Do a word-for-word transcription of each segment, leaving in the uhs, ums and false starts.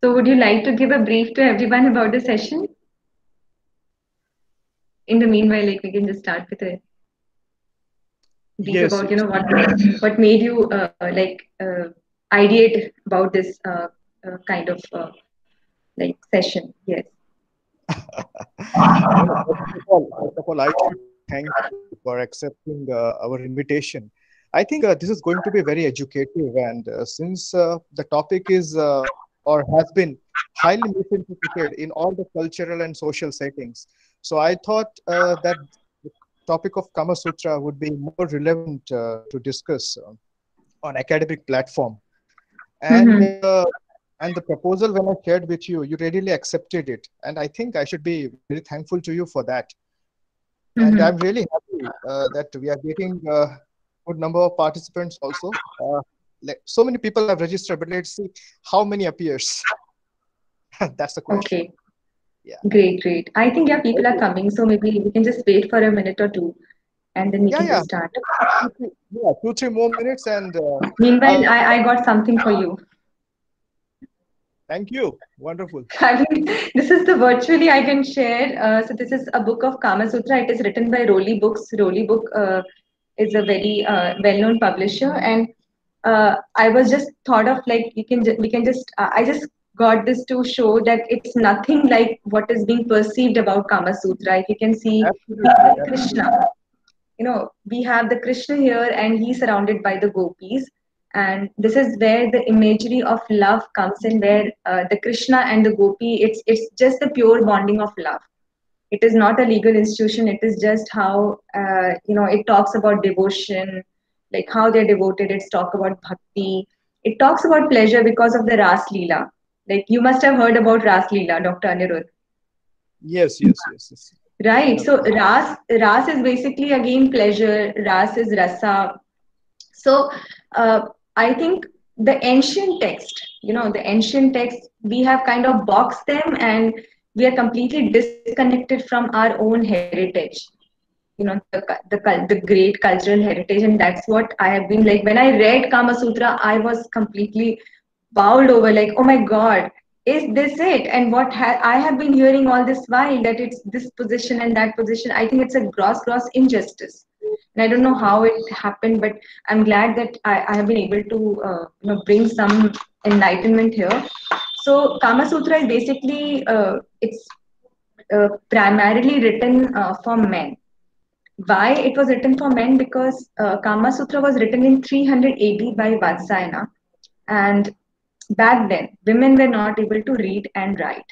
So would you like to give a brief to everyone about the session? In the meanwhile, like we can just start with a brief Yes, about, you yes. know, what what made you uh, like uh, ideate about this uh, uh, kind of uh, like session. Yes. No, first of all, first of all, I should thank you for accepting uh, our invitation. I think uh, this is going to be very educative, and uh, since uh, the topic is uh, or has been highly misinterpreted in all the cultural and social settings, so I thought uh, that the topic of Kama Sutra would be more relevant uh, to discuss uh, on academic platform. And Mm-hmm. uh, and the proposal when I shared with you, you readily accepted it, and I think I should be very thankful to you for that. And Mm-hmm. I'm really happy uh, that we are getting a good number of participants also. Uh, like so many people have registered, but let's see how many appears. That's the question. Okay. Yeah. Great, great. I think yeah, people are Okay. coming, so maybe we can just wait for a minute or two, and then we Yeah, can yeah. just start. Two, three, yeah, two, three more minutes, and uh, Meanwhile, I'll. I I got something for you. Thank you. Wonderful. I mean, this is the virtually I can share. Uh, so this is a book of Kama Sutra. It is written by Roli Books. Roli Book uh, is a very uh, well-known publisher, and uh, I was just thought of like you can ju- we can just uh, I just got this to show that it's nothing like what is being perceived about Kama Sutra. If you can see, we Absolutely, have Krishna. absolutely. You know, we have the Krishna here, and he's surrounded by the gopis, and this is where the imagery of love comes in, where uh, the Krishna and the gopi, it's it's just the pure bonding of love. It is not a legal institution. It is just how uh, you know it talks about devotion, like how they're devoted. It's talk about bhakti. It talks about pleasure because of the Ras Leela. Like you must have heard about Ras Leela, Dr. Anirudh. Yes, yes, yes, yes. I Right. have So heard. Ras Ras is basically again pleasure. Ras is rasa. So uh, I think the ancient text, you know, the ancient text, we have kind of boxed them, and we are completely disconnected from our own heritage. You know, the the, the great cultural heritage, and that's what I have been like. When I read Kama Sutra, I was completely bowled over, like, oh my God, is this it? And what ha- I have been hearing all this while that it's this position and that position. I think it's a gross, gross injustice. And I don't know how it happened, but I'm glad that I, I have been able to uh, you know bring some enlightenment here. So Kama Sutra is basically uh, it's uh, primarily written uh, for men. Why it was written for men? Because uh, Kama Sutra was written in three hundred A D by Vatsayana, and back then women were not able to read and write.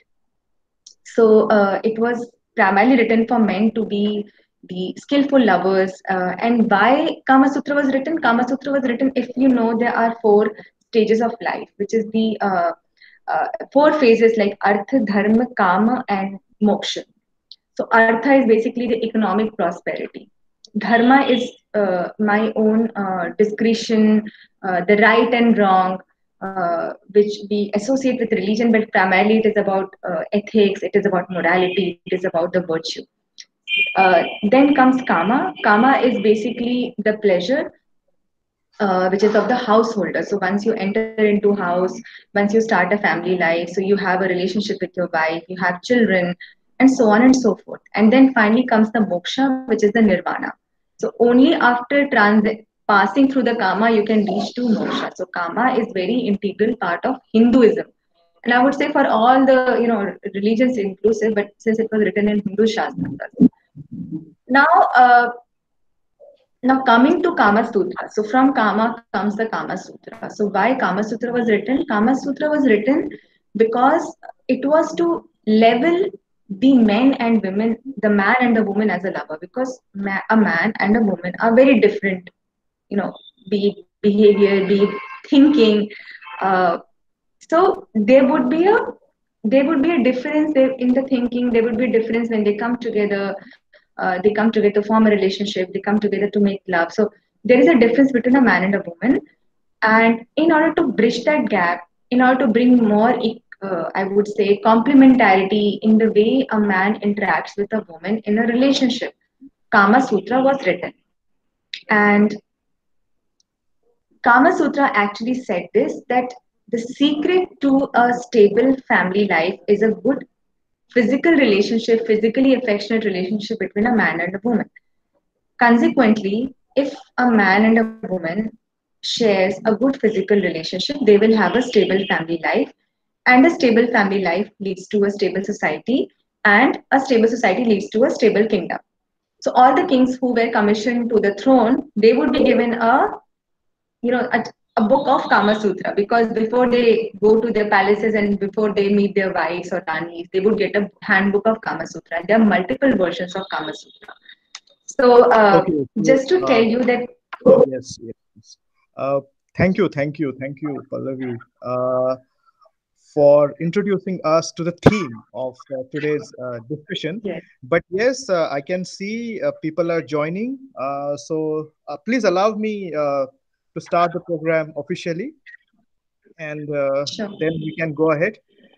So uh, it was primarily written for men to be the skillful lovers. Uh, and why Kama Sutra was written? Kama Sutra was written, if you know, there are four stages of life, which is the uh, uh, four phases like Artha, Dharma, Kama, and Moksha. So Artha is basically the economic prosperity. Dharma is uh, my own uh, discretion, uh, the right and wrong, uh, which we associate with religion, but primarily it is about uh, ethics, it is about morality, it is about the virtue. Uh, then comes Kama. Kama is basically the pleasure, uh, which is of the householder. So once you enter into house, once you start a family life, so you have a relationship with your wife, you have children, and so on and so forth. And then finally comes the moksha, which is the nirvana. So only after trans- passing through the kama you can reach to moksha. So kama is very integral part of Hinduism. And I would say for all the you know religions inclusive, but since it was written in Hindu Shastras. Now, uh, now coming to Kama Sutra. So from Kama comes the Kama Sutra. So why Kama Sutra was written? Kama Sutra was written because it was to level the men and women, the man and the woman as a lover, because ma- a man and a woman are very different, you know, be it behavior, be it thinking. Uh, so there would be a there would be a difference there in the thinking. There would be a difference when they come together. Uh, they come together to form a relationship. They come together to make love. So there is a difference between a man and a woman. And in order to bridge that gap, in order to bring more, e- uh, I would say, complementarity in the way a man interacts with a woman in a relationship, Kama Sutra was written. And Kama Sutra actually said this, that The secret to a stable family life is a good physical relationship, physically affectionate relationship between a man and a woman. Consequently, if a man and a woman shares a good physical relationship, they will have a stable family life, and a stable family life leads to a stable society, and a stable society leads to a stable kingdom. So all the kings who were commissioned to the throne, they would be given a you know a, a book of Kama Sutra, because before they go to their palaces and before they meet their wives or ranis, they would get a handbook of Kama Sutra. And there are multiple versions of Kama Sutra. So uh, Okay, so just to tell uh, you that, yes, yes. Yes. Uh, Thank you, thank you, thank you, Pallavi, uh, for introducing us to the theme of uh, today's uh, discussion. yes, But yes, uh, I can see uh, people are joining. Uh, so uh, please allow me uh, to start the program officially, and uh, sure. then we can go ahead.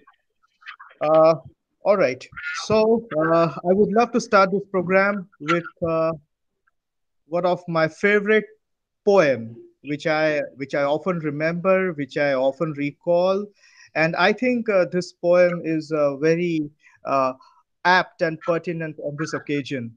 Uh, all right. So uh, I would love to start this program with uh, one of my favorite poem, which I which I often remember, which I often recall, and I think uh, this poem is uh, very uh, apt and pertinent on this occasion.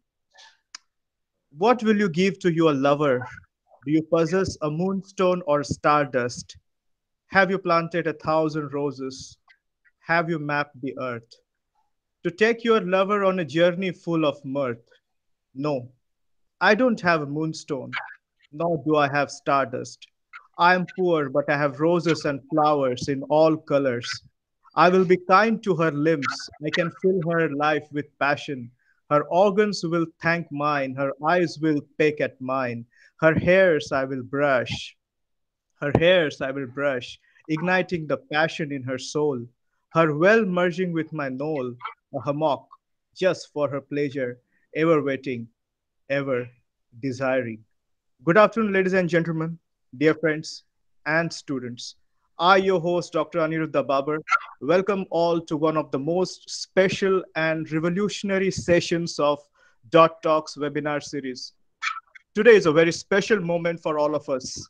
What will you give to your lover? Do you possess a moonstone or stardust? Have you planted a thousand roses? Have you mapped the earth? To take your lover on a journey full of mirth? No, I don't have a moonstone, nor do I have stardust. I am poor, but I have roses and flowers in all colors. I will be kind to her limbs. I can fill her life with passion. Her organs will thank mine. Her eyes will peck at mine. Her hairs I will brush. Her hairs I will brush, igniting the passion in her soul. Her well merging with my knoll, a hammock, just for her pleasure, ever waiting, ever desiring. Good afternoon, ladies and gentlemen, dear friends and students. I, your host, Doctor Aniruddha Babar, welcome all to one of the most special and revolutionary sessions of Dot Talks webinar series. Today is a very special moment for all of us.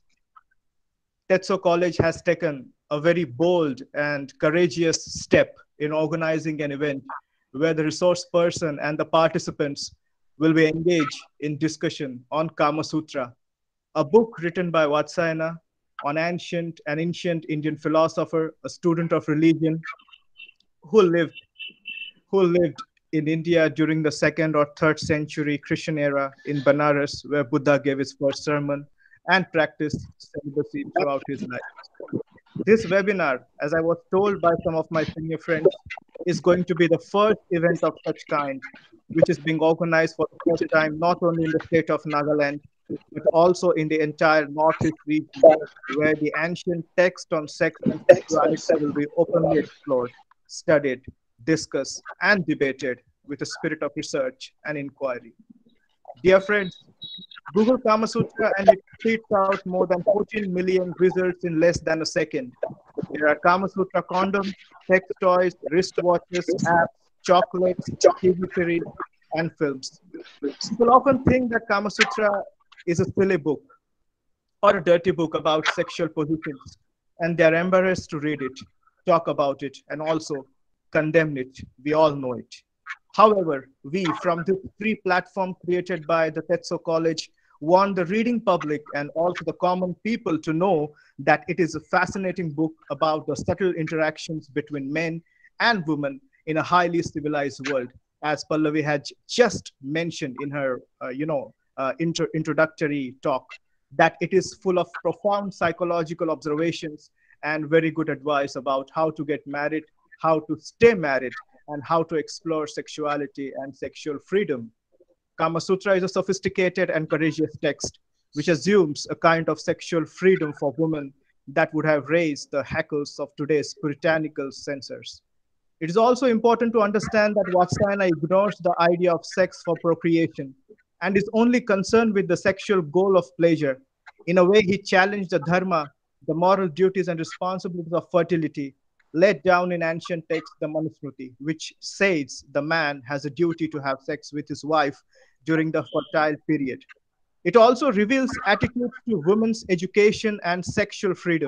Tetso College has taken a very bold and courageous step in organizing an event where the resource person and the participants will be engaged in discussion on Kama Sutra, a book written by Vatsayana, an ancient, an ancient Indian philosopher, a student of religion who lived who lived in India during the second or third century Christian era in Banaras, where Buddha gave his first sermon and practiced celibacy throughout his life. This webinar, as I was told by some of my senior friends, is going to be the first event of such kind, which is being organized for the first time not only in the state of Nagaland, but also in the entire Northeast region, where the ancient text on sex and sexuality will be openly explored, studied, discussed, and debated with a spirit of research and inquiry. Dear friends, Google Kama Sutra and it spits out more than fourteen million results in less than a second. There are Kama Sutra condoms, sex toys, wristwatches, apps, chocolates, T V series, and films. People often think that Kama Sutra is a silly book or a dirty book about sexual positions, and they're embarrassed to read it, talk about it, and also condemn it. We all know it. However, we from this free platform created by the Tetso College want the reading public and also the common people to know that it is a fascinating book about the subtle interactions between men and women in a highly civilized world, as Pallavi had just mentioned in her, uh, you know, uh, intro- introductory talk, that it is full of profound psychological observations and very good advice about how to get married, how to stay married, and how to explore sexuality and sexual freedom. Kama Sutra is a sophisticated and courageous text which assumes a kind of sexual freedom for women that would have raised the hackles of today's puritanical censors. It is also important to understand that Vatsayana ignores the idea of sex for procreation and is only concerned with the sexual goal of pleasure. In a way, he challenged the dharma, the moral duties and responsibilities of fertility, laid down in ancient texts, the Manusmriti, which says the man has a duty to have sex with his wife during the fertile period. It also reveals attitudes to women's education and sexual freedom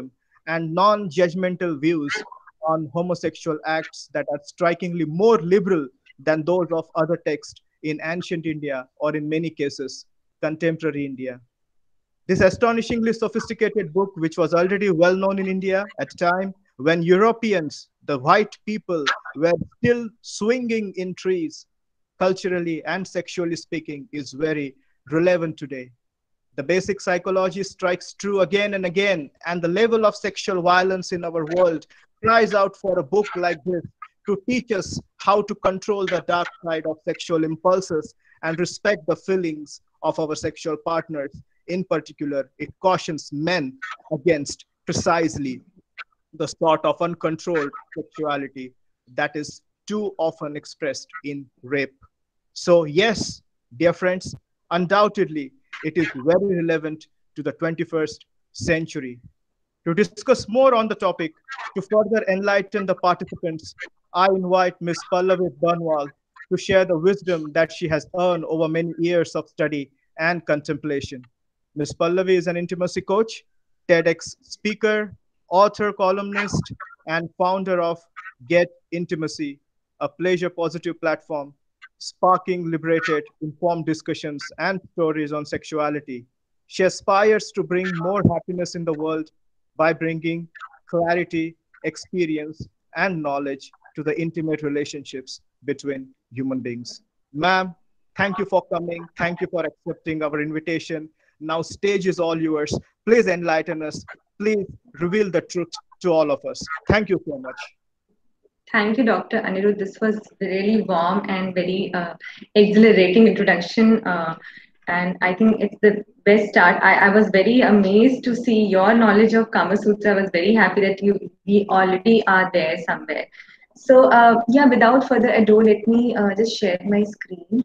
and non judgmental views on homosexual acts that are strikingly more liberal than those of other texts in ancient India or, in many cases, contemporary India. This astonishingly sophisticated book, which was already well known in India at a time when Europeans, the white people, were still swinging in trees, culturally and sexually speaking, is very relevant today. The basic psychology strikes true again and again, and the level of sexual violence in our world cries out for a book like this to teach us how to control the dark side of sexual impulses and respect the feelings of our sexual partners. In particular, it cautions men against precisely the sort of uncontrolled sexuality that is too often expressed in rape. So, yes, dear friends, undoubtedly, it is very relevant to the twenty-first century. To discuss more on the topic, to further enlighten the participants, I invite Miz Pallavi Banwal to share the wisdom that she has earned over many years of study and contemplation. Miz Pallavi is an intimacy coach, TEDx speaker, author, columnist, and founder of Get Intimacy, a pleasure positive platform sparking liberated, informed discussions and stories on sexuality. She aspires to bring more happiness in the world by bringing clarity, experience, and knowledge to the intimate relationships between human beings. Ma'am, thank you for coming. Thank you for accepting our invitation. Now, stage is all yours. Please enlighten us. Please reveal the truth to all of us. Thank you so much. Thank you, Doctor Anirudh. This was really warm and very uh, exhilarating introduction. Uh, and I think it's the best start. I, I was very amazed to see your knowledge of Kama Sutra. I was very happy that you we already are there somewhere. So, uh, yeah, without further ado, let me uh, just share my screen.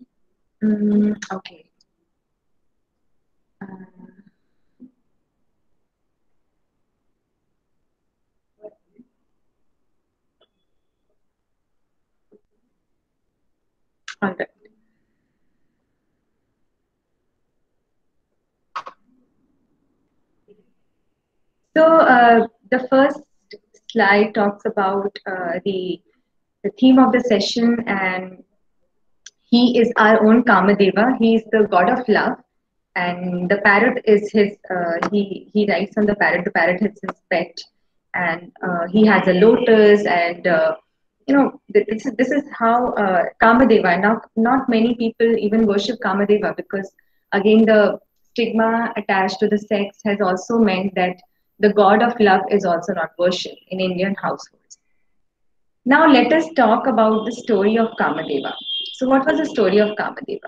Mm, okay. Uh, all right. So uh, the first slide talks about uh, the the theme of the session, and he is our own Kamadeva. He is the god of love, and the parrot is his. Uh, he he writes on the parrot. The parrot is his pet, and uh, he has a lotus, and uh, you know this is this is how uh, Kamadeva. Now, not many people even worship Kamadeva because again the stigma attached to the sex has also meant that the god of love is also not worshipped in Indian households. Now let us talk about the story of Kamadeva. So what was the story of Kamadeva?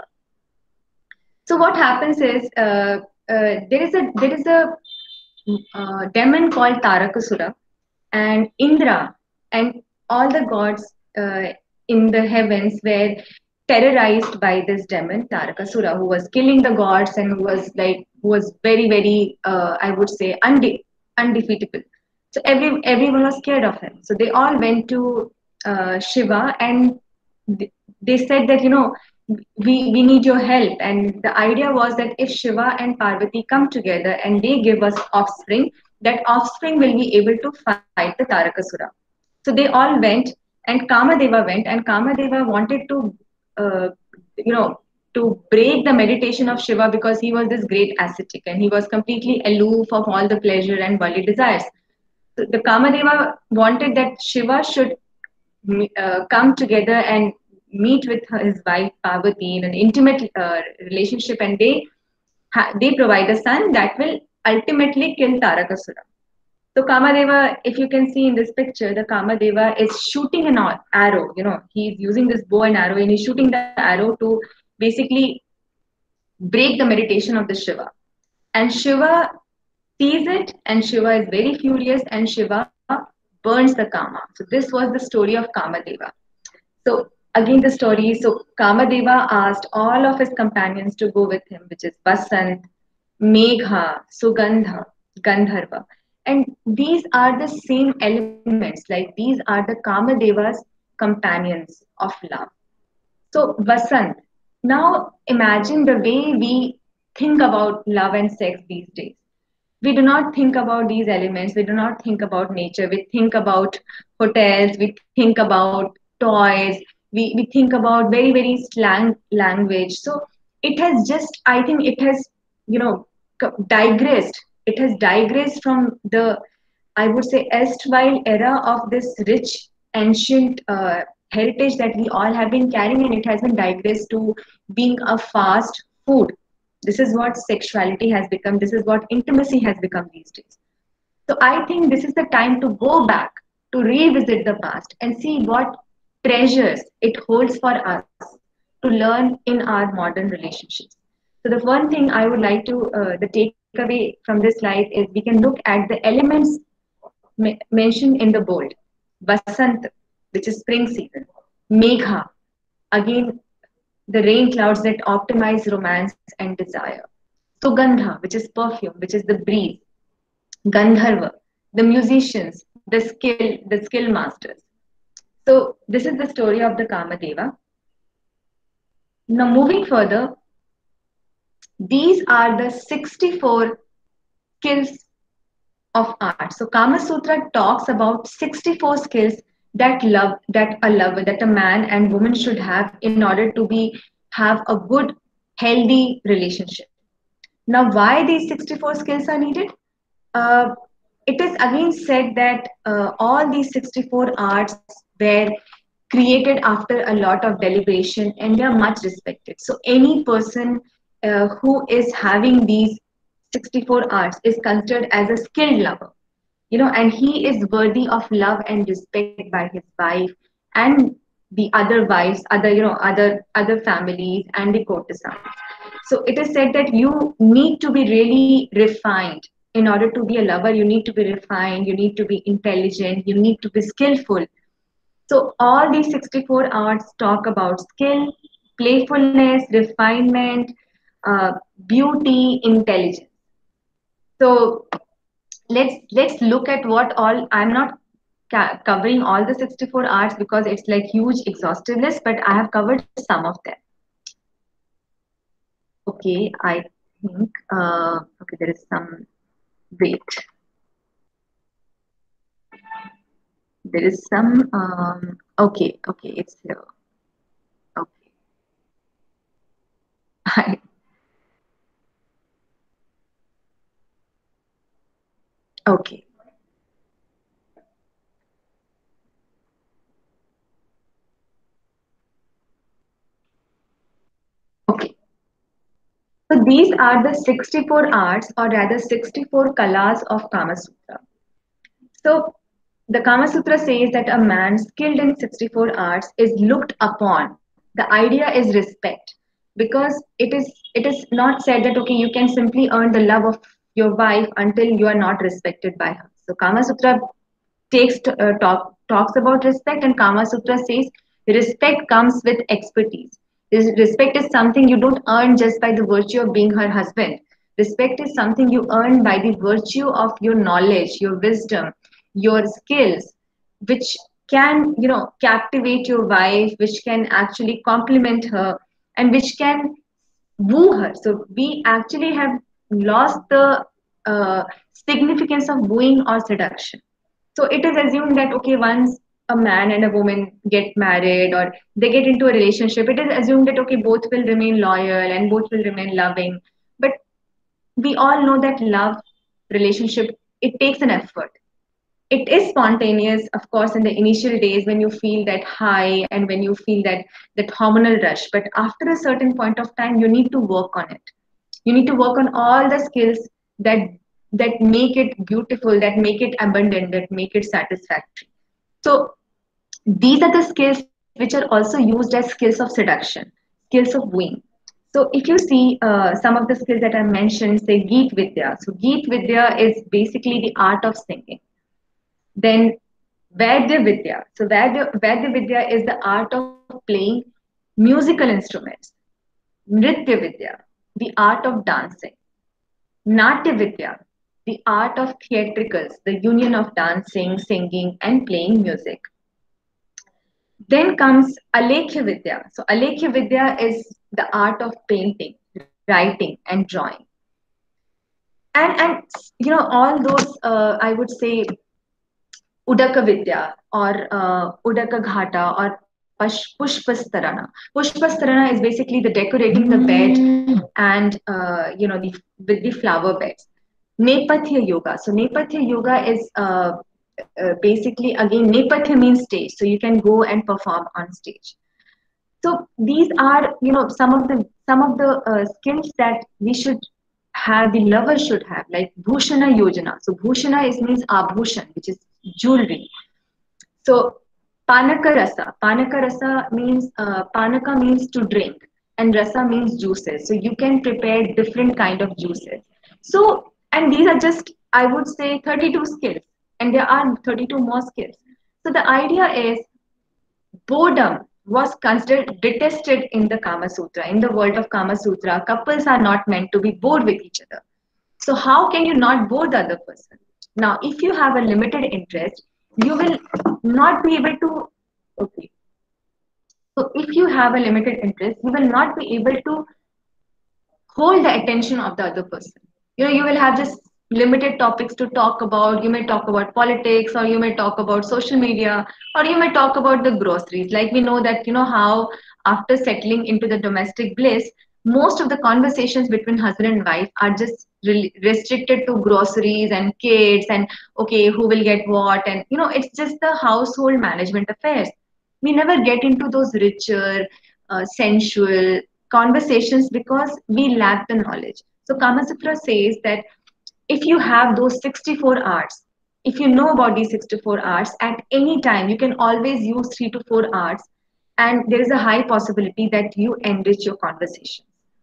So what happens is uh, uh, there is a there is a uh, demon called Tarakasura, and Indra and all the gods uh, in the heavens were terrorized by this demon Tarakasura, who was killing the gods and who was like who was very very uh, I would say unde- undefeatable. So every everyone was scared of him. So they all went to uh, Shiva, and th- they said that you know we we need your help. And the idea was that if Shiva and Parvati come together and they give us offspring, that offspring will be able to fight the Tarakasura. So they all went, and Kamadeva went, and Kamadeva wanted to uh, you know to break the meditation of Shiva because he was this great ascetic and he was completely aloof of all the pleasure and worldly desires. So the Kamadeva wanted that Shiva should uh, come together and meet with his wife Parvati in an intimate uh, relationship, and they ha- they provide a son that will ultimately kill Tarakasura. So Kamadeva, if you can see in this picture, the Kamadeva is shooting an arrow. You know, he's using this bow and arrow, and he's shooting the arrow to basically break the meditation of the Shiva. And Shiva sees it, and Shiva is very furious, and Shiva burns the Kama. So this was the story of Kamadeva. So again, the story. So Kamadeva asked all of his companions to go with him, which is Vasant, Megha, Sugandha, Gandharva. And these are the same elements, like these are the Kamadeva's companions of love. So Vasant, now imagine the way we think about love and sex these days. we do not think about these elements. We do not think about nature. We think about hotels. We think about toys. We, we think about very, very slang language. So it has just, I think it has, you know, digressed. It has digressed from the, I would say, erstwhile era of this rich ancient uh, heritage that we all have been carrying, and it has been digressed to being a fast food. This is what sexuality has become. This is what intimacy has become these days. So I think this is the time to go back, to revisit the past and see what treasures it holds for us to learn in our modern relationships. So the one thing I would like to, uh, the takeaway from this slide is we can look at the elements mentioned in the bold. Basant, which is spring season. Megha, again, the rain clouds that optimize romance and desire. Sugandha, which is perfume, which is the breeze. Gandharva, the musicians, the skill, the skill masters. So this is the story of the Kamadeva. Now moving further, these are the sixty-four skills of art. So Kama Sutra talks about sixty-four skills that love that a lover, that a man and woman should have in order to be have a good, healthy relationship. Now, why these sixty-four skills are needed? Uh, it is again said that uh, all these sixty-four arts were created after a lot of deliberation and they are much respected. So, any person uh, who is having these sixty-four arts is considered as a skilled lover, you know, and he is worthy of love and respect by his wife and the other wives, other, you know, other other families and the courtesans. So it is said that you need to be really refined in order to be a lover. You need to be refined, you need to be intelligent, you need to be skillful. So all these sixty-four arts talk about skill, playfulness, refinement, uh, beauty, intelligence. So let's let's look at what all. I'm not ca- covering all the sixty-four arts because it's like huge exhaustive list, but I have covered some of them. Okay, I think uh, okay, there is some wait. There is some um, okay, okay, it's here. Okay. Okay. Okay. So these are the sixty-four arts or rather sixty-four kalas of Kama Sutra. So the Kama Sutra says that a man skilled in sixty-four arts is looked upon. The idea is respect because it is it is not said that okay you can simply earn the love of your wife until you are not respected by her. So Kama Sutra takes uh, talk, talks about respect, and Kama Sutra says respect comes with expertise. This respect is something you don't earn just by the virtue of being her husband. Respect is something you earn by the virtue of your knowledge, your wisdom, your skills, which can, you know, captivate your wife, which can actually compliment her, and which can woo her. So we actually have lost the uh, significance of wooing or seduction. So it is assumed that okay, once a man and a woman get married or they get into a relationship, it is assumed that okay, both will remain loyal and both will remain loving. But we all know that love relationship, it takes an effort. It is spontaneous, of course, in the initial days when you feel that high and when you feel that that hormonal rush. But after a certain point of time, you need to work on it. You need to work on all the skills that that make it beautiful, that make it abundant, that make it satisfactory. So these are the skills which are also used as skills of seduction, skills of wooing. So if you see uh, some of the skills that I mentioned, say Geet Vidya. So Geet Vidya is basically the art of singing. Then Vaidya Vidya. So Vaidya, Vaidya Vidya is the art of playing musical instruments. Nritya Vidya, the art of dancing. Natya Vidya, the art of theatricals, the union of dancing, singing, and playing music. Then comes Alekhya Vidya. So Alekhya Vidya is the art of painting, writing, and drawing. and and you know all those uh, I would say Udaka Vidya or uh, Udaka Ghata or Pash, Pushpastarana. Pushpastarana is basically the decorating the bed and uh, you know the with the flower beds. Nepathya yoga. So Nepathya yoga is uh, uh, basically again Nepathya means stage. So you can go and perform on stage. So these are you know some of the some of the uh, skills that we should have, the lover should have, like Bhushana Yojana. So Bhushana is means abhushan, which is jewelry. So Panaka Rasa. Panaka Rasa means uh, Panaka means to drink and Rasa means juices. So you can prepare different kind of juices. So and these are just I would say thirty-two skills, and there are thirty-two more skills. So the idea is boredom was considered detested in the Kama Sutra. In the world of Kama Sutra, couples are not meant to be bored with each other. So how can you not bore the other person? Now, if you have a limited interest, you will not be able to. Okay. So if you have a limited interest, you will not be able to hold the attention of the other person. You know, you will have just limited topics to talk about. You may talk about politics, or you may talk about social media, or you may talk about the groceries. Like we know that, you know, how after settling into the domestic bliss, most of the conversations between husband and wife are just re- restricted to groceries and kids and okay, who will get what, and you know, it's just the household management affairs. We never get into those richer, uh, sensual conversations because we lack the knowledge. So Kama Sutra says that if you have those sixty-four hours, if you know about these sixty-four hours, at any time you can always use three to four hours, and there is a high possibility that you enrich your conversation.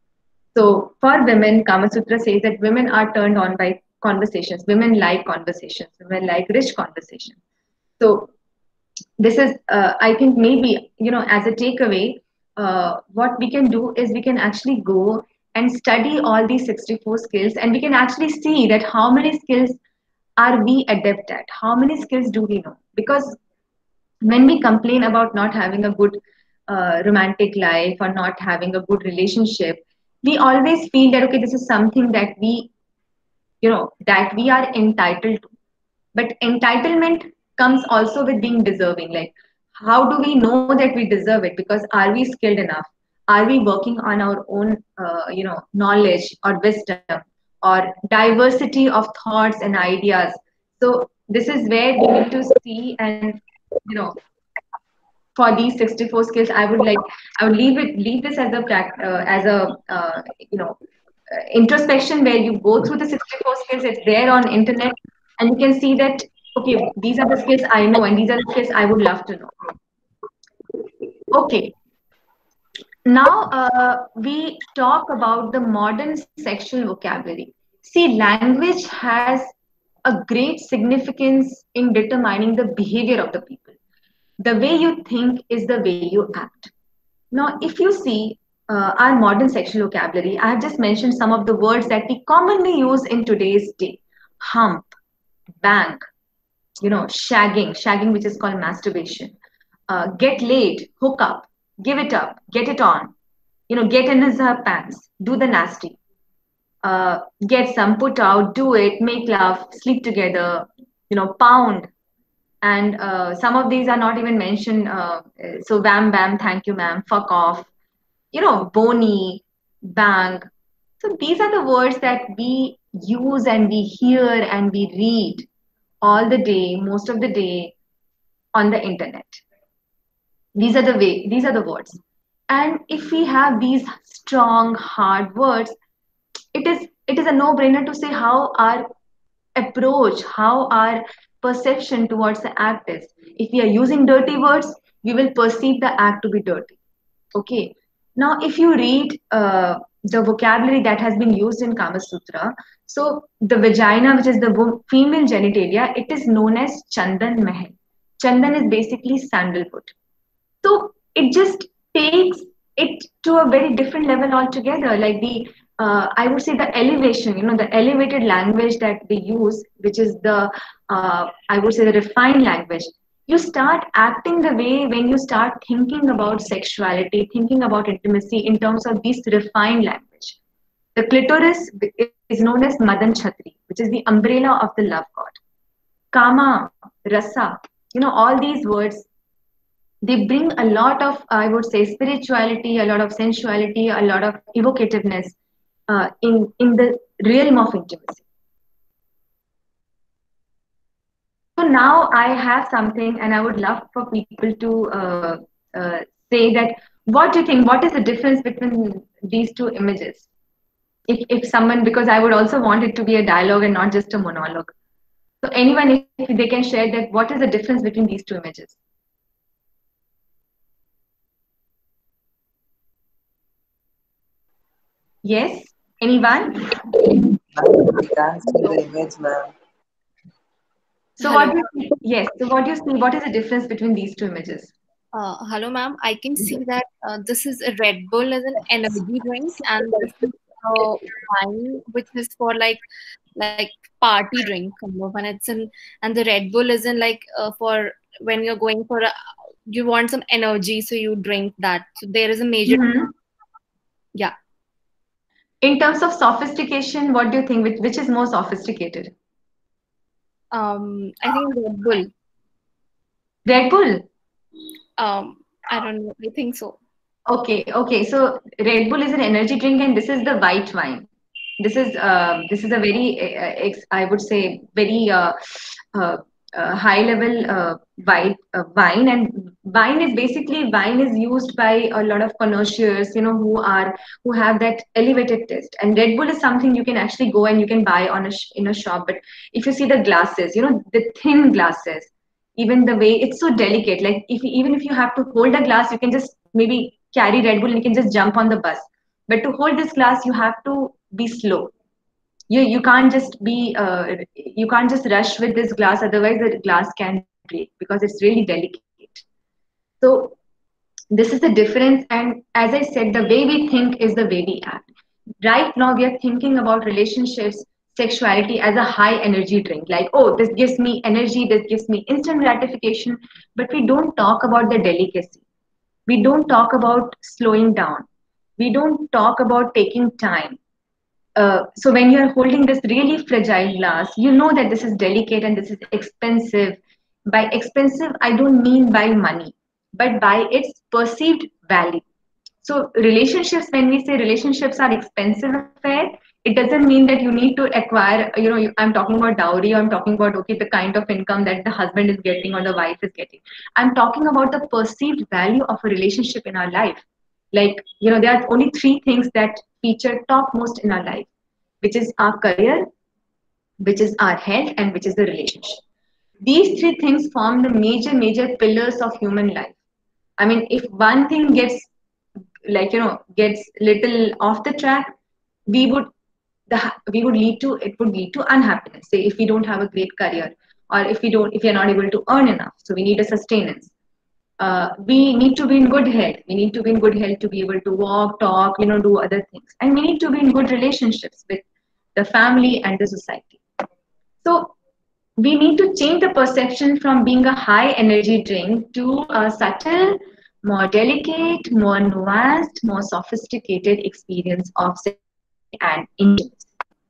So for women, Kama Sutra says that women are turned on by conversations. Women like conversations. Women like rich conversations. So this is uh, I think maybe you know as a takeaway, uh, what we can do is we can actually go and study all these sixty-four skills, and we can actually see that how many skills are we adept at, how many skills do we know. Because when we complain about not having a good uh, romantic life or not having a good relationship, we always feel that okay, this is something that we you know that we are entitled to. But entitlement comes also with being deserving. Like, how do we know that we deserve it? Because are we skilled enough? Are we working on our own, uh, you know, knowledge or wisdom or diversity of thoughts and ideas? So this is where we need to see and, you know, for these sixty-four skills, I would like, I would leave it, leave this as a, uh, as a, uh, you know, uh, introspection where you go through the sixty-four skills. It's there on internet, and you can see that okay, these are the skills I know and these are the skills I would love to know. Okay, now uh, we talk about the modern sexual vocabulary. See, language has a great significance in determining the behavior of the people. The way you think is the way you act. Now, if you see uh, our modern sexual vocabulary, I have just mentioned some of the words that we commonly use in today's day: hump, bang, you know, shagging, shagging, which is called masturbation, uh, get laid, hook up, give it up, get it on, you know, get in his her pants, do the nasty, uh, get some, put out, do it, make love, sleep together, you know, pound. And uh, some of these are not even mentioned. Uh, so, wham, bam, thank you, ma'am, fuck off, you know, bony, bang. So these are the words that we use and we hear and we read all the day, most of the day on the internet. These are the way, these are the words. And if we have these strong, hard words, it is it is a no-brainer to say how our approach, how our perception towards the act is. If we are using dirty words, we will perceive the act to be dirty. Okay. Now, if you read uh, the vocabulary that has been used in Kama Sutra, so the vagina, which is the wo- female genitalia, it is known as Chandan Mahal. Chandan is basically sandalwood. So it just takes it to a very different level altogether. Like the, uh, I would say the elevation, you know, the elevated language that they use, which is the, uh, I would say the refined language. You start acting the way when you start thinking about sexuality, thinking about intimacy in terms of this refined language. The clitoris is known as Madan Chhatri, which is the umbrella of the love god. Kama, Rasa, you know, all these words, they bring a lot of, I would say, spirituality, a lot of sensuality, a lot of evocativeness uh, in, in the realm of intimacy. So now I have something, and I would love for people to uh, uh, say that what do you think? What is the difference between these two images? If, if someone, because I would also want it to be a dialogue and not just a monologue. So anyone, if they can share that, what is the difference between these two images? Yes, anyone? We can't see the image, ma'am. So Hello. what do you see? Yes. So what do you see? What is the difference between these two images? Uh, hello, ma'am. I can see that uh, this is a Red Bull as an energy drink, and this is a wine which is for like like party drink kind of, and it's in and the Red Bull is in like uh, for when you're going for a you want some energy, so you drink that. So there is a major Mm-hmm. yeah. In terms of sophistication, what do you think? Which, which is more sophisticated? Um, I think Red Bull. Red Bull. Um, I don't know. I think so. Okay, okay. So Red Bull is an energy drink, and this is the white wine. This is uh, this is a very, uh, ex- I would say, very uh, uh, uh, high level uh, white uh, wine. And wine is basically wine is used by a lot of connoisseurs, you know, who are who have that elevated taste. And Red Bull is something you can actually go and you can buy on a sh- in a shop. But if you see the glasses, you know, the thin glasses, even the way it's so delicate, like if even if you have to hold a glass, you can just maybe carry Red Bull and you can just jump on the bus. But to hold this glass, you have to be slow. You you can't just be uh, you can't just rush with this glass. Otherwise, the glass can break because it's really delicate. So this is the difference. And as I said, the way we think is the way we act. Right now, we are thinking about relationships, sexuality as a high energy drink. Like, oh, this gives me energy. This gives me instant gratification. But we don't talk about the delicacy. We don't talk about slowing down. We don't talk about taking time. Uh, so when you're holding this really fragile glass, you know that this is delicate and this is expensive. By expensive, I don't mean by money, but by its perceived value. So relationships, when we say relationships are expensive affair, it doesn't mean that you need to acquire, you know, I'm talking about dowry, or I'm talking about, okay, the kind of income that the husband is getting or the wife is getting. I'm talking about the perceived value of a relationship in our life. Like, you know, there are only three things that feature topmost in our life, which is our career, which is our health, and which is the relationship. These three things form the major, major pillars of human life. I mean, if one thing gets like you know gets little off the track, we would the we would lead to it would lead to unhappiness. Say if we don't have a great career, or if we don't if we are not able to earn enough, so we need a sustenance. Uh, we need to be in good health. We need to be in good health to be able to walk, talk, you know, do other things. And we need to be in good relationships with the family and the society. So we need to change the perception from being a high energy drink to a subtle, more delicate, more nuanced, more sophisticated experience of sexuality and intimacy.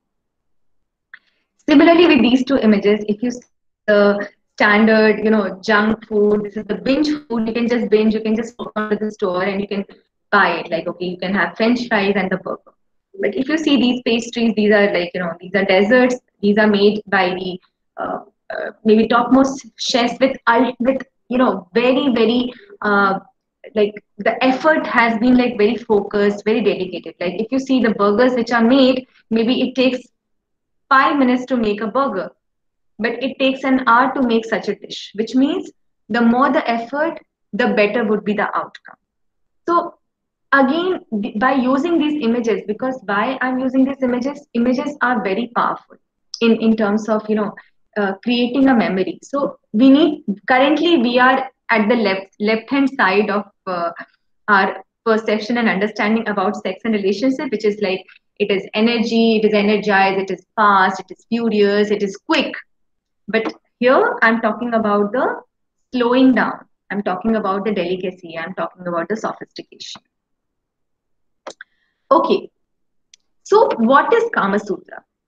Similarly, with these two images, if you see the standard, you know, junk food, this is the binge food, you can just binge, you can just walk onto the store and you can buy it. Like, okay, you can have French fries and the burger. But if you see these pastries, these are like, you know, these are desserts, these are made by the uh, uh, maybe topmost chefs with, with, you know, very, very, uh, like the effort has been like very focused, very dedicated. Like if you see the burgers which are made, maybe it takes five minutes to make a burger, but it takes an hour to make such a dish, which means the more the effort, the better would be the outcome. So again, by using these images, because why I'm using these images, images are very powerful in, in terms of, you know, uh, creating a memory. So we need, currently we are at the left, left hand side of uh, our perception and understanding about sex and relationship, which is like, it is energy, it is energized, it is fast, it is furious, it is quick. But here I'm talking about the slowing down. I'm talking about the delicacy. I'm talking about the sophistication. Okay, so what is Kama Sutra?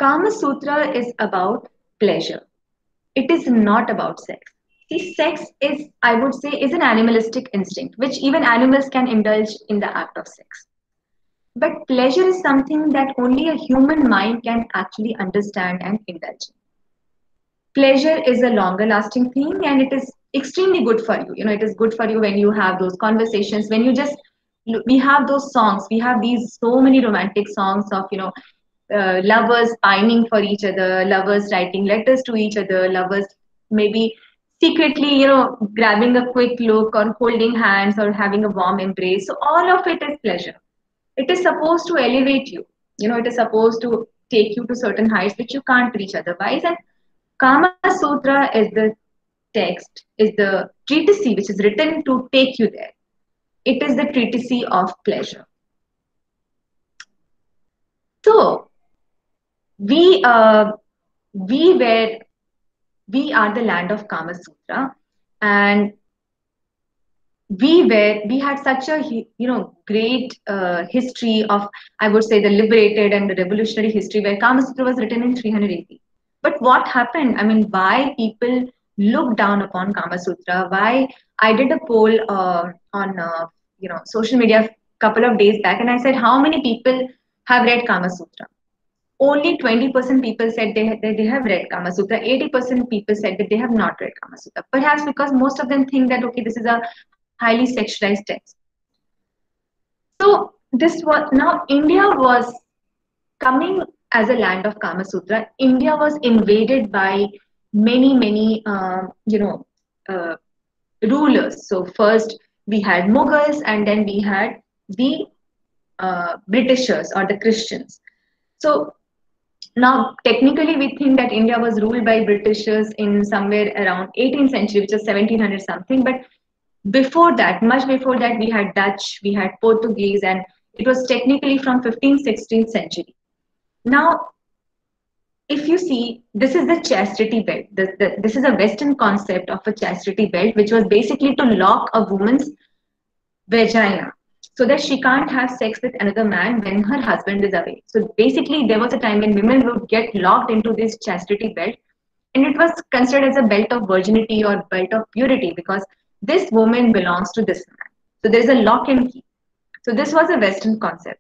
Kama Sutra is about pleasure. It is not about sex. See, sex is, I would say, is an animalistic instinct, which even animals can indulge in the act of sex. But pleasure is something that only a human mind can actually understand and indulge in. Pleasure is a longer lasting thing, and it is extremely good for you. You know, it is good for you when you have those conversations, when you just, we have those songs, we have these so many romantic songs of, you know, uh, lovers pining for each other, lovers writing letters to each other, lovers maybe secretly, you know, grabbing a quick look or holding hands or having a warm embrace. So all of it is pleasure. It is supposed to elevate you. You know, it is supposed to take you to certain heights which you can't reach otherwise. And Kama Sutra is the text, is the treatise which is written to take you there. It is the treatise of pleasure. So we uh, we were we are the land of Kama Sutra, and we were we had such a you know great uh, history of, I would say, the liberated and the revolutionary history where Kama Sutra was written in three hundred A D. But what happened? I mean, why people look down upon Kama Sutra? Why? I did a poll uh, on uh, you know social media a couple of days back, and I said, how many people have read Kama Sutra? Only twenty percent people said they, they, they have read Kama Sutra. eighty percent people said that they have not read Kama Sutra. Perhaps because most of them think that, okay, this is a highly sexualized text. So this was, now India was coming as a land of Kama Sutra. India was invaded by many, many, uh, you know, uh, rulers. So first we had Mughals, and then we had the uh, Britishers or the Christians. So now, technically, we think that India was ruled by Britishers in somewhere around eighteenth century, which is seventeen hundred something. But before that, much before that, we had Dutch, we had Portuguese, and it was technically from fifteenth, sixteenth century. Now, if you see, this is the chastity belt. The, the, this is a Western concept of a chastity belt, which was basically to lock a woman's vagina, so that she can't have sex with another man when her husband is away. So basically, there was a time when women would get locked into this chastity belt, and it was considered as a belt of virginity or belt of purity, because this woman belongs to this man. So there is a lock and key. So this was a Western concept.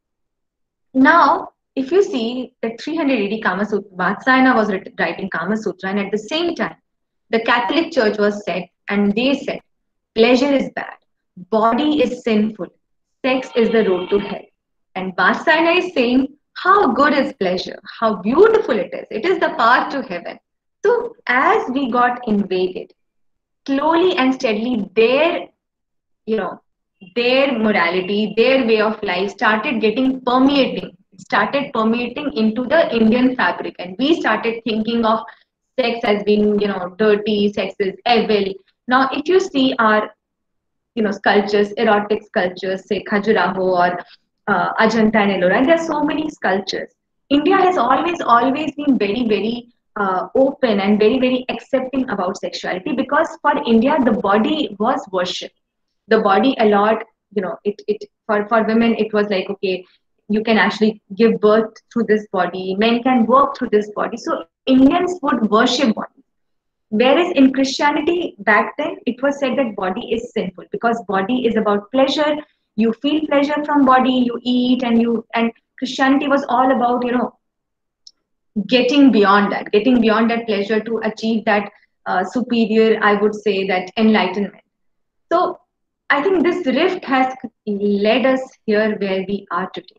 Now, if you see the three hundred A D Kama Sutra, Vatsyayana was writing Kama Sutra, and at the same time, the Catholic Church was said, and they said, pleasure is bad, body is sinful, sex is the road to hell. And Vatsyayana is saying, how good is pleasure? How beautiful it is. It is the path to heaven. So as we got invaded, slowly and steadily, their, you know, their morality, their way of life started getting permeating, started permeating into the Indian fabric. And we started thinking of sex as being, you know, dirty, sex is evil. Now, if you see our you know, sculptures, erotic sculptures, say Khajuraho or uh, Ajanta and Ellora. And there are so many sculptures. India has always, always been very, very uh, open and very, very accepting about sexuality, because for India, the body was worship. The body allowed, you know, it, it for, for women, it was like, okay, you can actually give birth through this body. Men can work through this body. So Indians would worship body. Whereas in Christianity, back then, it was said that body is sinful, because body is about pleasure. You feel pleasure from body, you eat, and you, and Christianity was all about, you know, getting beyond that, getting beyond that pleasure to achieve that uh, superior, I would say, that enlightenment. So I think this rift has led us here where we are today.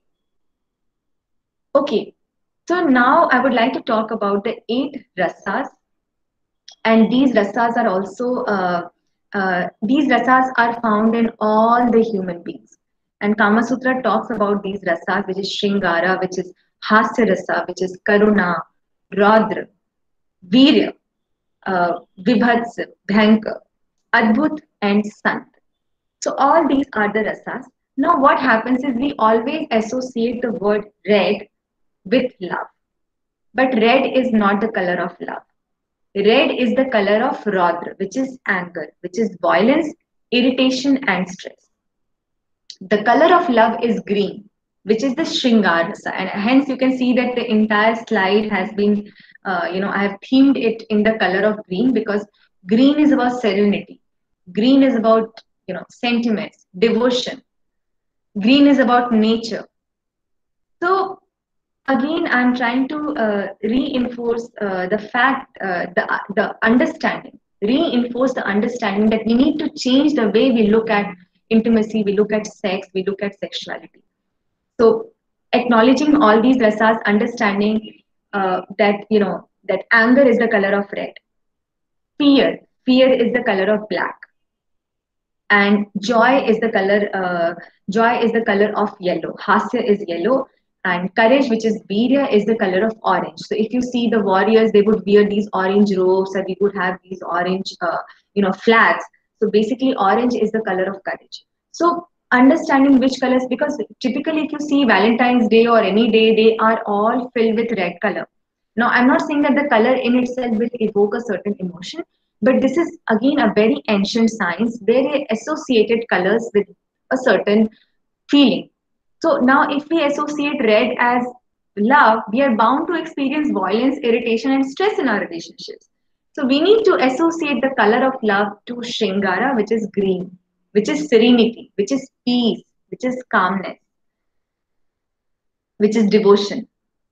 Okay, so now I would like to talk about the eight rasas. And these rasas are also, uh, uh, these rasas are found in all the human beings. And Kama Sutra talks about these rasas, which is Shringara, which is Hasya rasa, which is Karuna, Raudra, Virya, uh, Vibhats, Bhankar, Adbhut, and Sant. So all these are the rasas. Now what happens is we always associate the word red with love. But red is not the color of love. Red is the color of Raudra, which is anger, which is violence, irritation, and stress. The color of love is green. which is the Shringar Rasa. And hence you can see that the entire slide has been, uh, you know, I have themed it in the color of green, because green is about serenity. Green is about, you know, sentiments, devotion. Green is about nature. So again, I'm trying to uh, reinforce uh, the fact, uh, the, the understanding, reinforce the understanding that we need to change the way we look at intimacy, we look at sex, we look at sexuality. So acknowledging all these rasas, understanding uh, that, you know, that anger is the color of red, fear, fear is the color of black, and joy is the color uh, joy is the color of yellow, hasya is yellow, and courage, which is virya, is the color of orange. So if you see the warriors, they would wear these orange robes, and we would have these orange uh, you know flags. So basically orange is the color of courage. So understanding which colors, because typically if you see Valentine's Day or any day, they are all filled with red color. Now, I'm not saying that the color in itself will evoke a certain emotion, but this is again a very ancient science where they associated colors with a certain feeling. So now, if we associate red as love, we are bound to experience violence, irritation, and stress in our relationships. So we need to associate the color of love to Shringara, which is green, which is serenity, which is peace, which is calmness, which is devotion.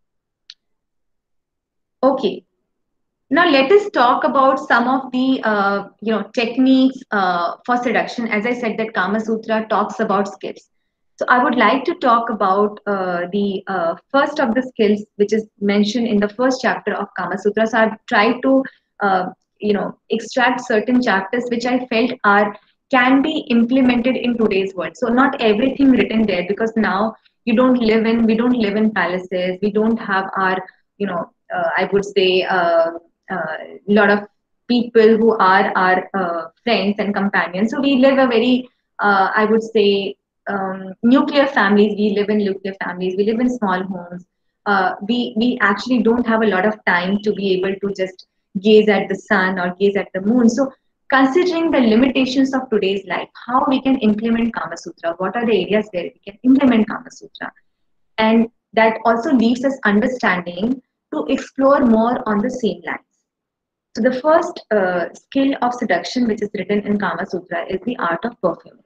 Okay, now let us talk about some of the uh, you know techniques uh, for seduction. As I said, that Kama Sutra talks about skills. So I would like to talk about uh, the uh, first of the skills, which is mentioned in the first chapter of Kama Sutra. So I've tried to uh, you know extract certain chapters which I felt are can be implemented in today's world. So not everything written there, because now you don't live in we don't live in palaces. We don't have our you know uh, I would say. Uh, a uh, lot of people who are our uh, friends and companions. So we live a very, uh, I would say, um, nuclear families. We live in nuclear families. We live in small homes. Uh, we we actually don't have a lot of time to be able to just gaze at the sun or gaze at the moon. So considering the limitations of today's life, how we can implement Kama Sutra? What are the areas where we can implement Kama Sutra? And that also leaves us understanding to explore more on the same lines. So the first uh, skill of seduction, which is written in Kama Sutra, is the art of perfuming.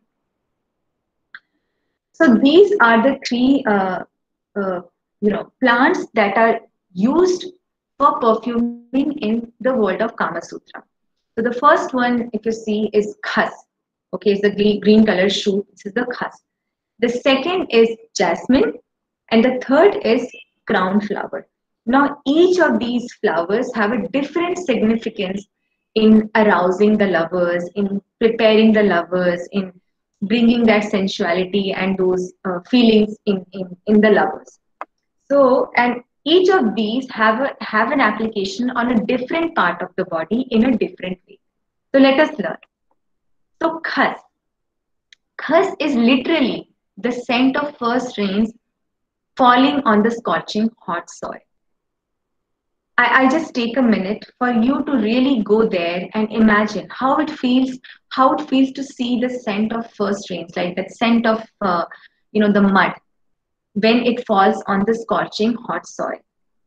So these are the three, uh, uh, you know, plants that are used for perfuming in the world of Kama Sutra. So the first one, if you see, is khas. Okay, it's the green color shoot. This is the khas. The second is jasmine, and the third is crown flower. Now, each of these flowers have a different significance in arousing the lovers, in preparing the lovers, in bringing that sensuality and those uh, feelings in, in, in the lovers. So, and each of these have, a, have an application on a different part of the body in a different way. So, let us learn. So, khas. Khas is literally the scent of first rains falling on the scorching hot soil. I, I just take a minute for you to really go there and imagine how it feels, how it feels to see the scent of first rains, like that scent of, uh, you know, the mud when it falls on the scorching hot soil.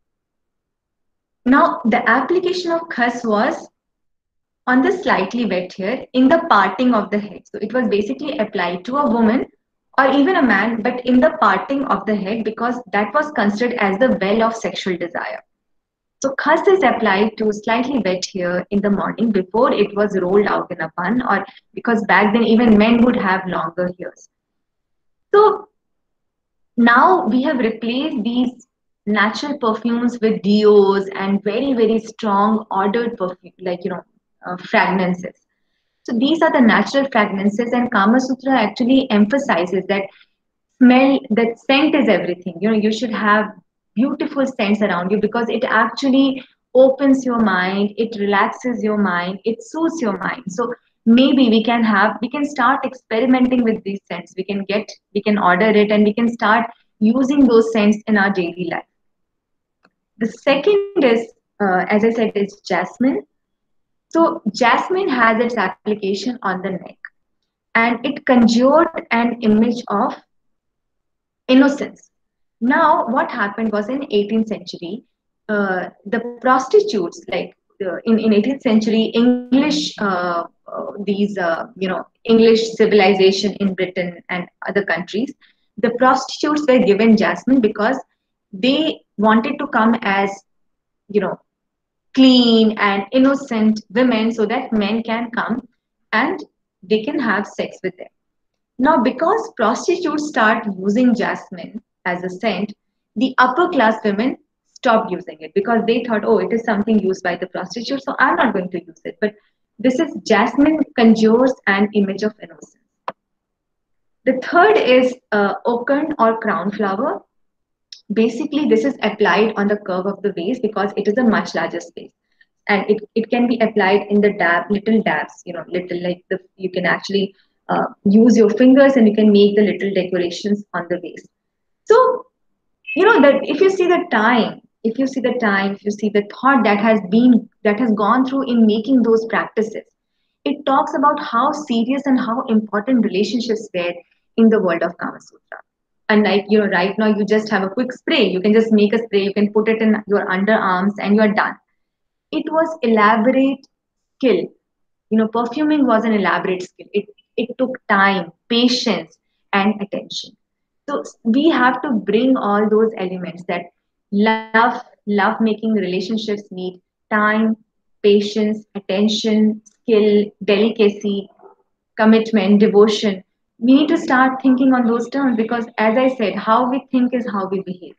Now, the application of khas was on the slightly wet hair in the parting of the head. So it was basically applied to a woman or even a man, but in the parting of the head, because that was considered as the well of sexual desire. So khas is applied to slightly wet hair in the morning before it was rolled out in a bun, or because back then even men would have longer hairs. So now we have replaced these natural perfumes with deos and very, very strong ordered perfume, like, you know, uh, fragrances. So these are the natural fragrances, and Kama Sutra actually emphasizes that smell, that scent is everything. You know, you should have beautiful scents around you, because it actually opens your mind, it relaxes your mind, it soothes your mind. So maybe we can have, we can start experimenting with these scents. We can get, we can order it, and we can start using those scents in our daily life. The second is, uh, as I said, is jasmine. So jasmine has its application on the neck, and it conjured an image of innocence. Now, what happened was in eighteenth century, uh, the prostitutes, like uh, in, in eighteenth century, English, uh, uh, these, uh, you know, English civilization in Britain and other countries, the prostitutes were given jasmine because they wanted to come as, you know, clean and innocent women so that men can come and they can have sex with them. Now, because prostitutes start using jasmine as a scent, the upper class women stopped using it because they thought, oh, it is something used by the prostitute, so I'm not going to use it. But this is jasmine conjures an image of innocence. The third is uh, oaken or crown flower. Basically, this is applied on the curve of the waist because it is a much larger space. And it, it can be applied in the dab, little dabs, you know, little like the, you can actually uh, use your fingers and you can make the little decorations on the waist. So, you know, that if you see the time, if you see the time, if you see the thought that has been, that has gone through in making those practices, it talks about how serious and how important relationships were in the world of Kama Sutra. And like, you know, right now you just have a quick spray. You can just make a spray, you can put it in your underarms and you're done. It was elaborate skill. You know, perfuming was an elaborate skill. It, it took time, patience, and attention. So we have to bring all those elements that love, love making relationships need time, patience, attention, skill, delicacy, commitment, devotion. We need to start thinking on those terms because, as I said, how we think is how we behave.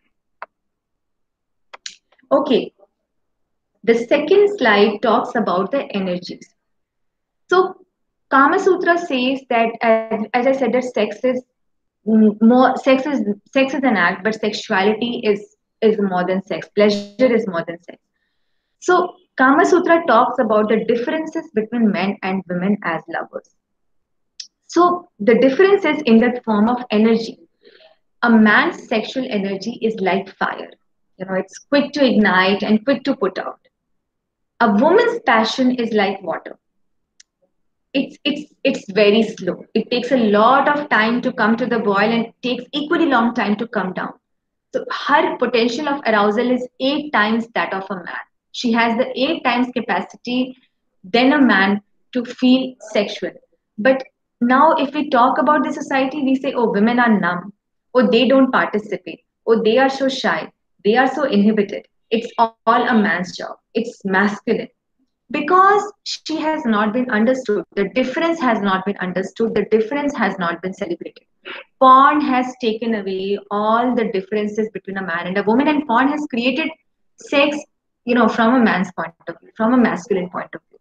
Okay, the second slide talks about the energies. So, Kama Sutra says that, as, as I said, that sex is mm, more sex is sex is an act, but sexuality is is more than sex. Pleasure is more than sex. So, Kama Sutra talks about the differences between men and women as lovers. So, the difference is in the form of energy. A man's sexual energy is like fire. You know, it's quick to ignite and quick to put out. A woman's passion is like water. It's it's it's very slow. It takes a lot of time to come to the boil and takes equally long time to come down. So her potential of arousal is eight times that of a man. She has the eight times capacity than a man to feel sexual. But now if we talk about the society, we say, oh, women are numb. Oh, they don't participate. Oh, they are so shy. They are so inhibited. It's all a man's job. It's masculine because she has not been understood. The difference has not been understood. The difference has not been celebrated. Porn has taken away all the differences between a man and a woman, and porn has created sex, you know, from a man's point of view, from a masculine point of view.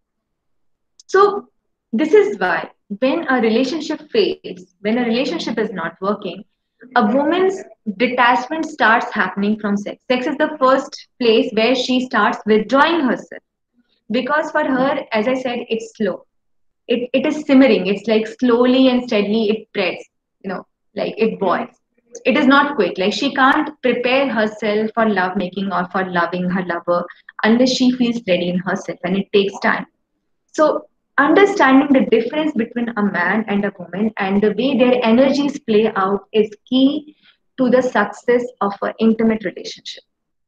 So this is why when a relationship fails, when a relationship is not working, a woman's detachment starts happening from sex. Sex is the first place where she starts withdrawing herself because for her, as I said, it's slow. It, it is simmering. It's like slowly and steadily it spreads, you know, like it boils. It is not quick. Like she can't prepare herself for love making or for loving her lover unless she feels ready in herself, and it takes time. So understanding the difference between a man and a woman and the way their energies play out is key to the success of an intimate relationship.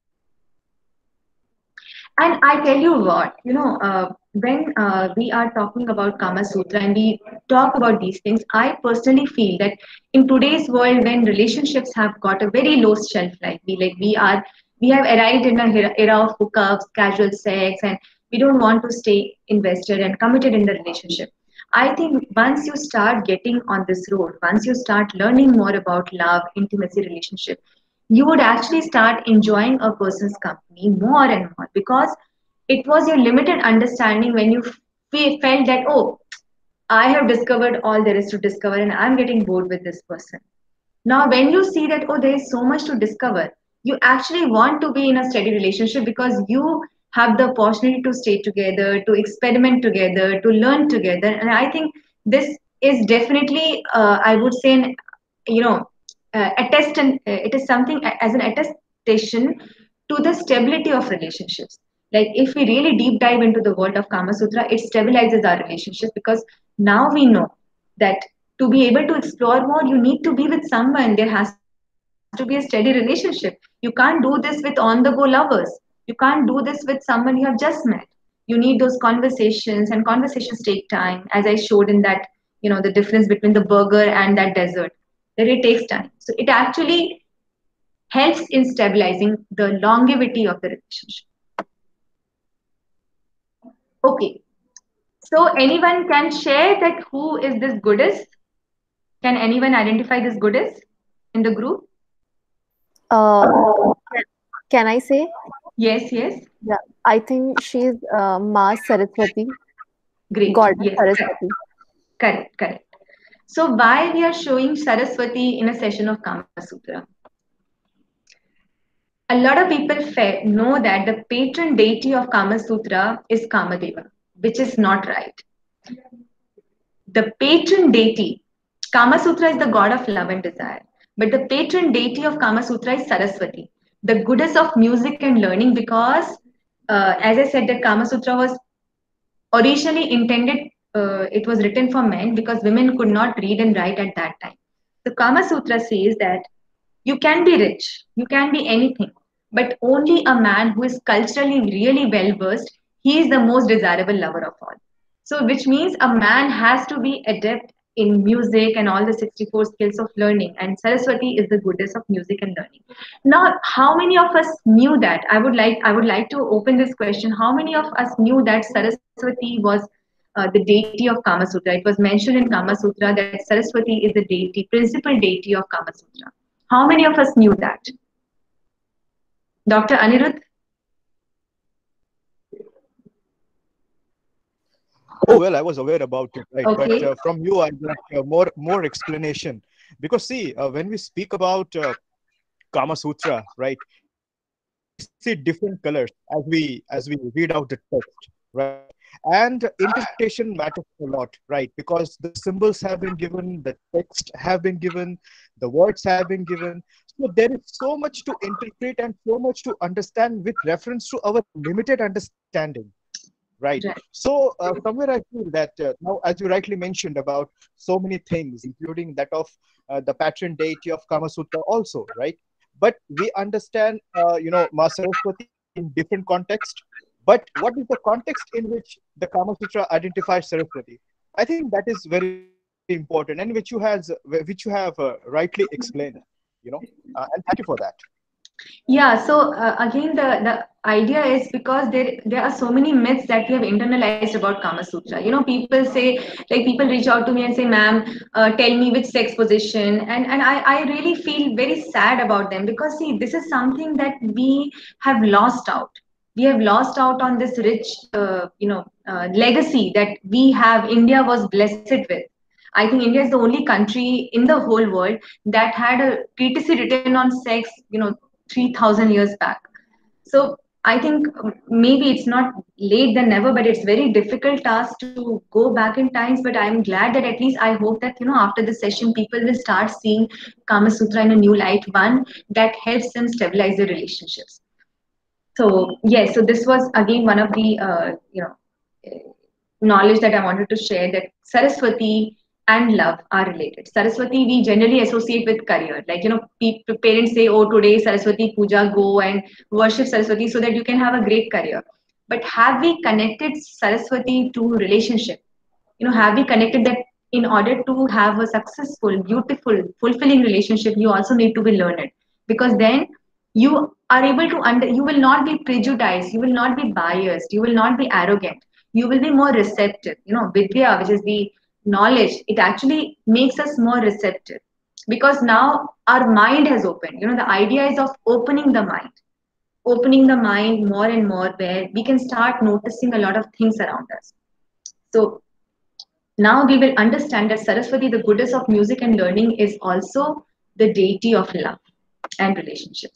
And I tell you what, you know, uh, when uh, we are talking about Kama Sutra and we talk about these things, I personally feel that in today's world, when relationships have got a very low shelf life, we like we are we have arrived in a era era of hookups, casual sex, and we don't want to stay invested and committed in the relationship. I think once you start getting on this road, once you start learning more about love, intimacy, relationship, you would actually start enjoying a person's company more and more because it was your limited understanding when you fe- felt that, oh, I have discovered all there is to discover and I'm getting bored with this person. Now, when you see that, oh, there is so much to discover, you actually want to be in a steady relationship because you have the opportunity to stay together, to experiment together, to learn together. And I think this is definitely, uh, I would say, an, you know, uh, attest and uh, it is something a- as an attestation to the stability of relationships. Like if we really deep dive into the world of Kama Sutra, it stabilizes our relationships because now we know that to be able to explore more, you need to be with someone. There has to be a connection. to be a steady relationship. You can't do this with on the go lovers. You can't do this with someone you have just met. You need those conversations, and conversations take time, as I showed in that, you know, the difference between the burger and that dessert, that it takes time. So it actually helps in stabilizing the longevity of the relationship. Okay, so anyone can share that who is this goddess? Can anyone identify this goddess in the group? Uh, can, can I say? Yes, yes. Yeah, I think she's uh, Ma Saraswati, Great. goddess Yes, correct, Saraswati. correct, correct. So why we are showing Saraswati in a session of Kama Sutra? A lot of people fa- know that the patron deity of Kama Sutra is Kamadeva, which is not right. The patron deity, Kama Sutra is the god of love and desire, but the patron deity of Kama Sutra is Saraswati, the goddess of music and learning, because, uh, as I said, that Kama Sutra was originally intended, uh, it was written for men because women could not read and write at that time. The Kama Sutra says that you can be rich, you can be anything, but only a man who is culturally really well versed, he is the most desirable lover of all. So, which means a man has to be adept in music and all the sixty-four skills of learning. And Saraswati is the goddess of music and learning. Now, how many of us knew that? I would like I would like to open this question. How many of us knew that Saraswati was uh, the deity of Kama Sutra? It was mentioned in Kama Sutra that Saraswati is the deity, principal deity of Kama Sutra. How many of us knew that? Doctor Anirudh? Oh well, I was aware about it, right? But Okay. uh, from you, I got uh, more more explanation. Because see, uh, when we speak about uh, Kama Sutra, right, we see different colors as we as we read out the text, right? And interpretation matters a lot, right? Because the symbols have been given, the text have been given, the words have been given. So there is so much to interpret and so much to understand with reference to our limited understanding, right? Right. So uh, somewhere I feel that uh, now, as you rightly mentioned about so many things, including that of uh, the patron deity of Kama Sutra also, right? But we understand, uh, you know, Ma Saraswati in different context. But what is the context in which the Kama Sutra identifies Saraswati? I think that is very important, and which you has which you have uh, rightly explained, you know, uh, and thank you for that. Yeah, so uh, again, the, the idea is because there there are so many myths that we have internalized about Kama Sutra. You know, people say, like people reach out to me and say, "Ma'am, uh, tell me which sex position," and and I I really feel very sad about them because see, this is something that we have lost out. We have lost out on this rich, uh, you know, uh, legacy that we have. India was blessed with. I think India is the only country in the whole world that had a treatise written on sex, you know, three thousand years back. So I think um, maybe it's not late than never, but it's very difficult task to go back in times. But I'm glad that at least I hope that, you know, after this session, people will start seeing Kama Sutra in a new light, one that helps them stabilize their relationships. So yes, so this was again one of the uh, you know uh, knowledge that I wanted to share, that Saraswati and love are related. Saraswati we generally associate with career, like you know, pe- parents say, "Oh, today Saraswati Puja, go and worship Saraswati so that you can have a great career." But have we connected Saraswati to relationship? You know, have we connected that in order to have a successful, beautiful, fulfilling relationship, you also need to be learned, because then you are able to under you will not be prejudiced, you will not be biased, you will not be arrogant, you will be more receptive. You know, vidya, which is the knowledge, it actually makes us more receptive, because now our mind has opened. You know, the idea is of opening the mind, opening the mind more and more, where we can start noticing a lot of things around us. So now we will understand that Saraswati, the goddess of music and learning, is also the deity of love and relationships.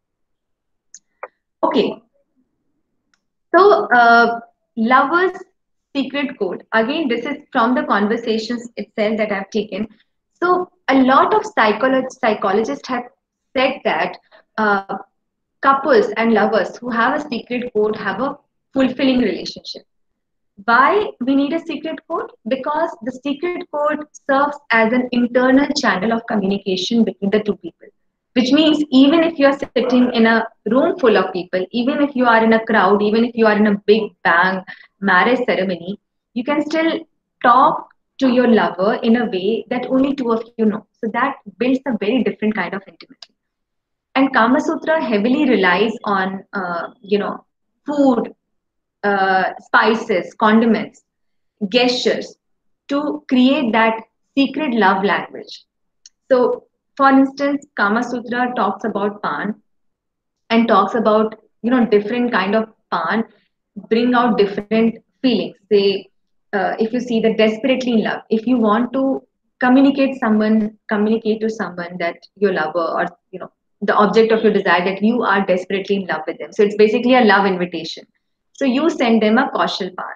Okay, so uh, lovers' secret code. Again, this is from the conversations itself that I've taken. So a lot of psycholo- psychologists have said that uh, couples and lovers who have a secret code have a fulfilling relationship. Why we need a secret code? Because the secret code serves as an internal channel of communication between the two people. which means even if you are sitting in a room full of people, even if you are in a crowd, even if you are in a big bang marriage ceremony, you can still talk to your lover in a way that only two of you know. So that builds a very different kind of intimacy. And Kama Sutra heavily relies on, uh, you know, food, uh, spices, condiments, gestures to create that secret love language. So, for instance, Kama Sutra talks about pan and talks about, you know, different kind of pan bring out different feelings. Say, uh, if you see that desperately in love, if you want to communicate someone, communicate to someone that your lover or you know the object of your desire that you are desperately in love with them. So it's basically a love invitation. So you send them a kaushal pan.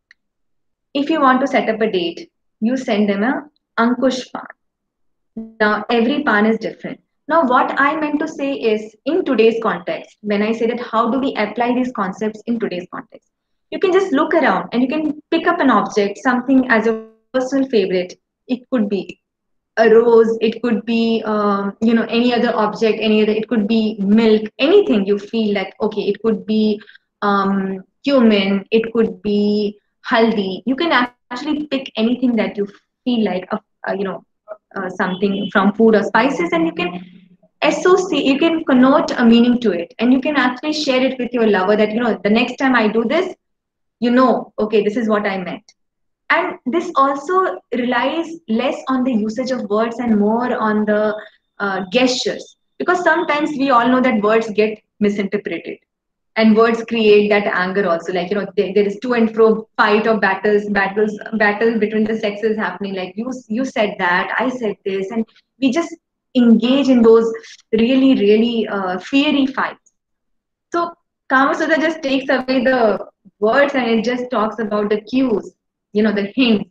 If you want to set up a date, you send them a ankush pan. Now, every pan is different. Now, what I meant to say is in today's context, when I say that how do we apply these concepts in today's context, you can just look around and you can pick up an object, something as your personal favorite. It could be a rose, it could be, um, you know, any other object, any other, it could be milk, anything you feel like, okay, it could be um, cumin, it could be haldi. You can actually pick anything that you feel like, a, a, you know, uh, something from food or spices, and you can associate, you can connote a meaning to it, and you can actually share it with your lover that, you know, the next time I do this, you know, okay, this is what I meant. And this also relies less on the usage of words and more on the uh, gestures, because sometimes we all know that words get misinterpreted and words create that anger also, like, you know, there, there is to and fro fight or battles battles battle between the sexes happening, like you you said that, I said this, and we just engage in those really really uh, fiery fights. So Kama Sutra just takes away the words and it just talks about the cues, you know, the hints.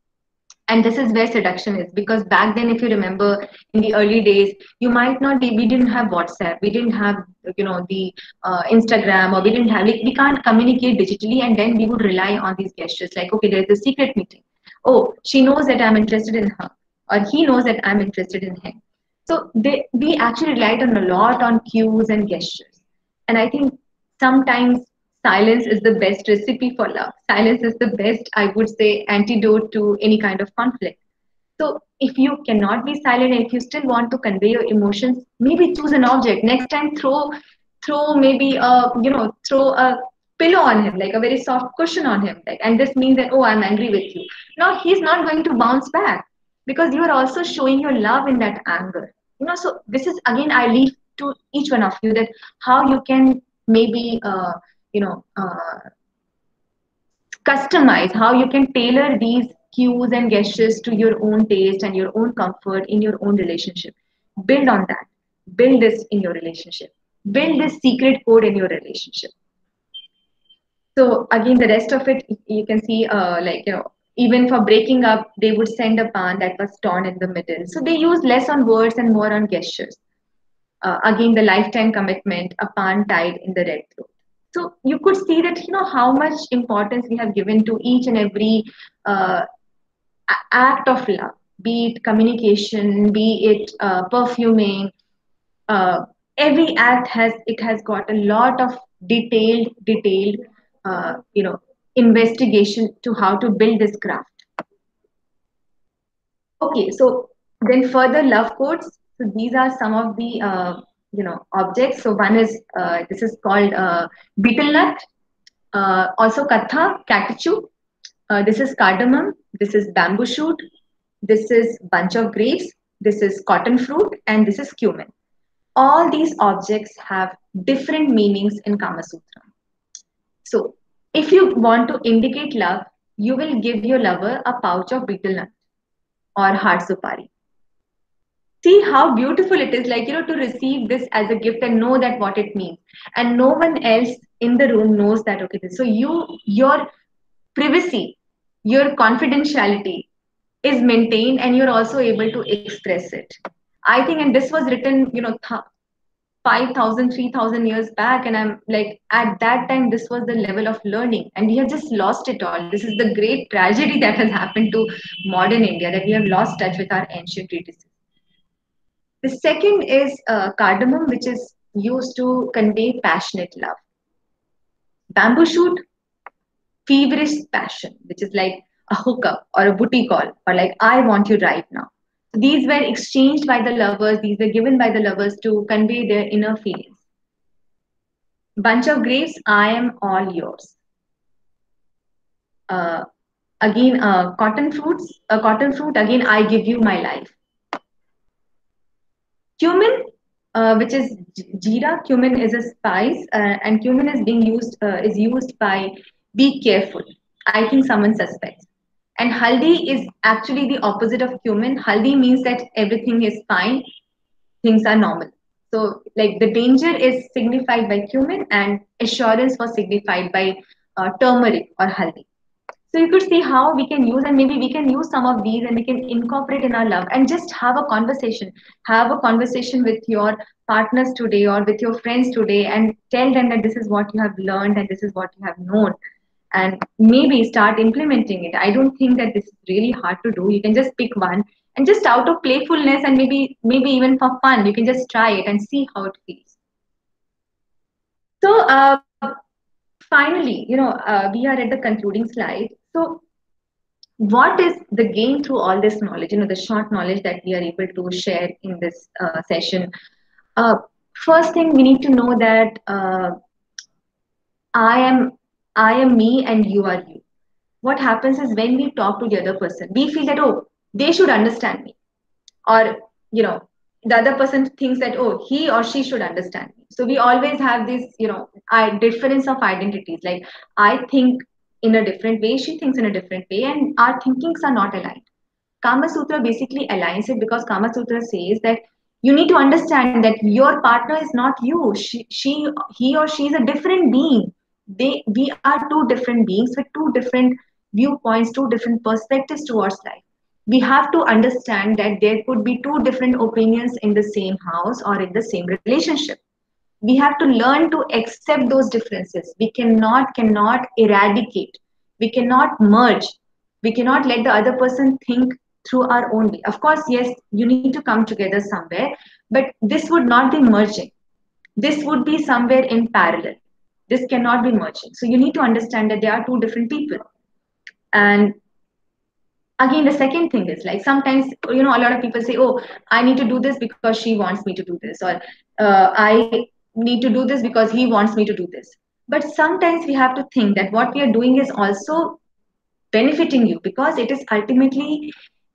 And this is where seduction is, because back then, if you remember, in the early days, you might not be, we didn't have WhatsApp, we didn't have, you know, the uh, Instagram, or we didn't have, like, we can't communicate digitally, and then we would rely on these gestures, like, okay, there's a secret meeting. Oh, she knows that I'm interested in her, or he knows that I'm interested in him. So they, we actually relied on a lot on cues and gestures. And I think sometimes silence is the best recipe for love. Silence is the best, I would say, antidote to any kind of conflict. So if you cannot be silent and if you still want to convey your emotions, maybe choose an object. Next time, throw, throw maybe a, you know, throw a pillow on him, like a very soft cushion on him. Like, and this means that, oh, I'm angry with you. No, he's not going to bounce back because you are also showing your love in that anger. You know, so this is again, I leave to each one of you that how you can maybe, uh, you know, uh, customize, how you can tailor these cues and gestures to your own taste and your own comfort in your own relationship. Build on that. Build this in your relationship. Build this secret code in your relationship. So again, the rest of it, you can see, uh, like, you know, even for breaking up, they would send a pan that was torn in the middle. So they use less on words and more on gestures. Uh, again, the lifetime commitment, a pan tied in the red throat. So you could see that, you know, how much importance we have given to each and every uh, act of love, be it communication, be it uh, perfuming. Uh, every act has, it has got a lot of detailed, detailed, uh, you know, investigation to how to build this craft. Okay, so then further love codes. So these are some of the uh, you know objects. So one is uh, this is called uh, betel nut, uh, also katha, catechu. Uh, this is cardamom. This is bamboo shoot. This is bunch of grapes. This is cotton fruit, and this is cumin. All these objects have different meanings in Kama Sutra. So if you want to indicate love, you will give your lover a pouch of betel nut or hard supari. See how beautiful it is, like, you know, to receive this as a gift and know that what it means, and no one else in the room knows that, okay, so you, your privacy, your confidentiality is maintained, and you're also able to express it. I think, and this was written, you know, th- five thousand, three thousand years back, and I'm like, at that time this was the level of learning, and we have just lost it all. This is the great tragedy that has happened to modern India, that we have lost touch with our ancient treatises. The second is uh, cardamom, which is used to convey passionate love. Bamboo shoot, feverish passion, which is like a hookup or a booty call, or like, I want you right now. So these were exchanged by the lovers, these were given by the lovers to convey their inner feelings. Bunch of grapes, I am all yours. Uh, again, uh, cotton fruits, a cotton fruit, again, I give you my life. Cumin, uh, which is jeera. Cumin is a spice, uh, and cumin is being used uh, is used by be careful. I think someone suspects. And haldi is actually the opposite of cumin. Haldi means that everything is fine, things are normal. So, like the danger is signified by cumin, and assurance was signified by uh, turmeric or haldi. So you could see how we can use, and maybe we can use some of these and we can incorporate in our love and just have a conversation. Have a conversation with your partners today or with your friends today and tell them that this is what you have learned and this is what you have known. And maybe start implementing it. I don't think that this is really hard to do. You can just pick one and just out of playfulness and maybe maybe even for fun, you can just try it and see how it feels. So uh, finally, you know, uh, we are at the concluding slide. So what is the gain through all this knowledge, you know, the short knowledge that we are able to share in this uh, session? Uh, First thing, we need to know that uh, I am I am me and you are you. What happens is when we talk to the other person, we feel that, oh, they should understand me. Or, you know, the other person thinks that, oh, he or she should understand me. So we always have this, you know, I, difference of identities. Like, I think in a different way, she thinks in a different way, and our thinkings are not aligned. Kama Sutra basically aligns it because Kama Sutra says that you need to understand that your partner is not you. She, she he or she is a different being. They, we are two different beings with two different viewpoints, two different perspectives towards life. We have to understand that there could be two different opinions in the same house or in the same relationship. We have to learn to accept those differences. We cannot cannot eradicate. We cannot merge. We cannot let the other person think through our own way. Of course, yes, you need to come together somewhere, but this would not be merging. This would be somewhere in parallel. This cannot be merging. So you need to understand that there are two different people. And again, the second thing is like sometimes, you know, a lot of people say, oh, I need to do this because she wants me to do this, or uh, I need to do this because he wants me to do this. But sometimes we have to think that what we are doing is also benefiting you because it is ultimately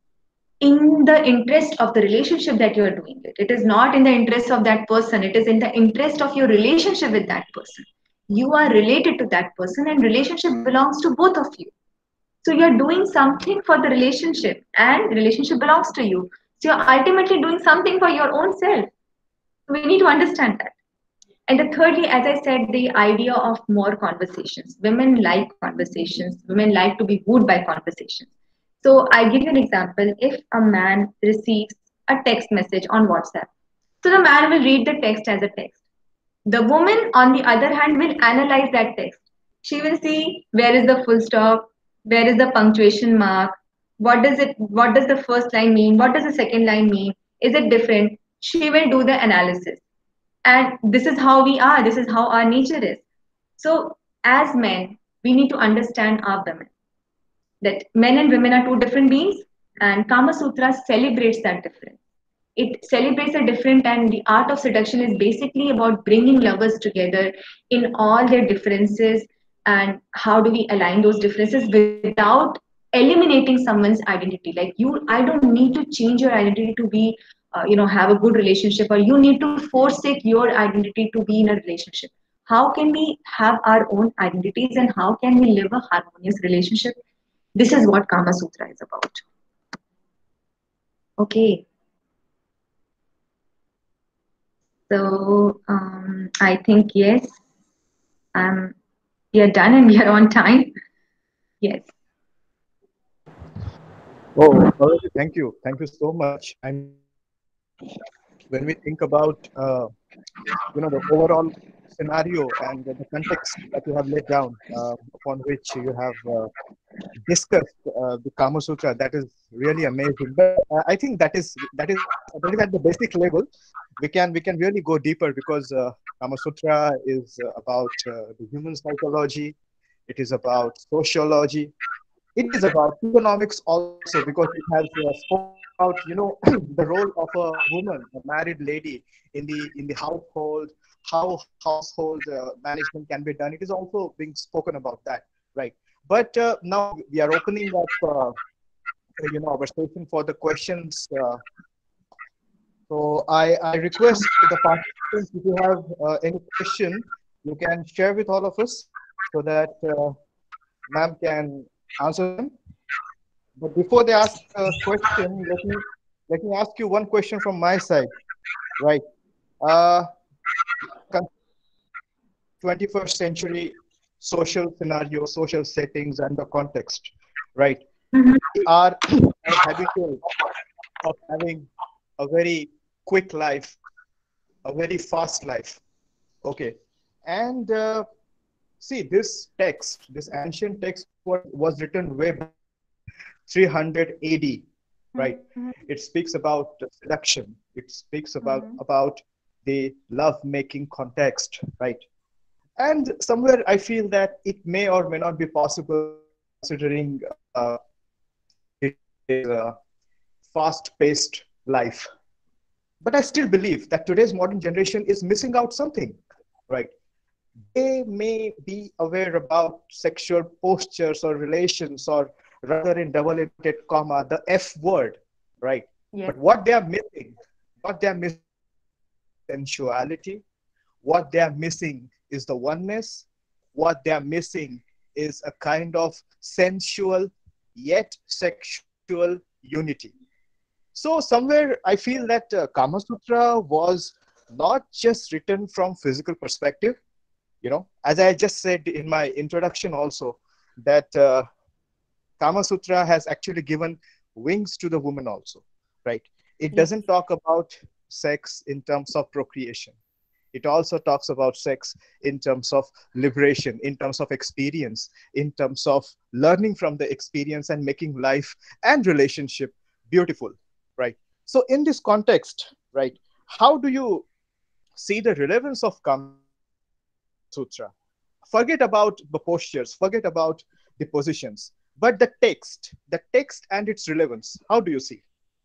in the interest of the relationship that you are doing it. It is not in the interest of that person. It is in the interest of your relationship with that person. You are related to that person, and relationship belongs to both of you. So you're doing something for the relationship, and relationship belongs to you. So you're ultimately doing something for your own self. We need to understand that. And the thirdly, as I said, the idea of more conversations. Women like conversations. Women like to be wooed by conversations. So I give you an example. If a man receives a text message on WhatsApp, so the man will read the text as a text. The woman, on the other hand, will analyze that text. She will see where is the full stop, where is the punctuation mark, what does it, what does the first line mean, what does the second line mean, is it different? She will do the analysis. And this is how we are, this is how our nature is. So as men, we need to understand our women, that men and women are two different beings, and Kama Sutra celebrates that difference. It celebrates a different, and the art of seduction is basically about bringing lovers together in all their differences, and how do we align those differences without eliminating someone's identity. Like, you, I don't need to change your identity to be uh, you know, have a good relationship, or you need to forsake your identity to be in a relationship. How can we have our own identities, and how can we live a harmonious relationship? This is what Kama Sutra is about. Okay. So um, I think, yes, um, we are done and we are on time. Yes. Oh, Parvati, thank you. Thank you so much. I mean, when we think about, uh, you know, the overall scenario and the context that you have laid down, uh, upon which you have uh, discussed uh, the Kama Sutra, that is really amazing. But uh, I think that is that is that is at the basic level. We can we can really go deeper because uh, Kama Sutra is uh, about uh, the human psychology. It is about sociology. It is about economics also because it has uh, spoken about you know the role of a woman, a married lady in the in the household, how household uh, management can be done. It is also being spoken about that, right? But uh, now we are opening up, uh, you know, our session for the questions. Uh, so I I request the participants if you have uh, any question, you can share with all of us so that uh, ma'am can answer them. But before they ask a question, let me let me ask you one question from my side, right? Uh, twenty-first century social scenario, social settings, and the context, right? Mhm. We are habitual of having a very quick life, a very fast life. Okay, and uh, see this text, this ancient text was, was written way back three hundred A D, right? Mhm. It speaks about seduction. It speaks about Mhm. about the love-making context, right? And somewhere I feel that it may or may not be possible considering uh, today's uh, fast-paced life. But I still believe that today's modern generation is missing out something, right? They may be aware about sexual postures or relations, or rather in double inverted comma, the F word, right? Yes. But what they are missing, what they are missing is sensuality. What they are missing is the oneness. What they are missing is a kind of sensual yet sexual unity. So somewhere I feel that uh, Kama Sutra was not just written from physical perspective, you know, as I just said in my introduction also, that uh, Kama Sutra has actually given wings to the woman also, right? It Yes. doesn't talk about sex in terms of procreation. It also talks about sex in terms of liberation, in terms of experience, in terms of learning from the experience and making life and relationship beautiful, right? So in this context, right, how do you see the relevance of Kama Sutra? Forget about the postures, forget about the positions, but the text, the text and its relevance, how do you see?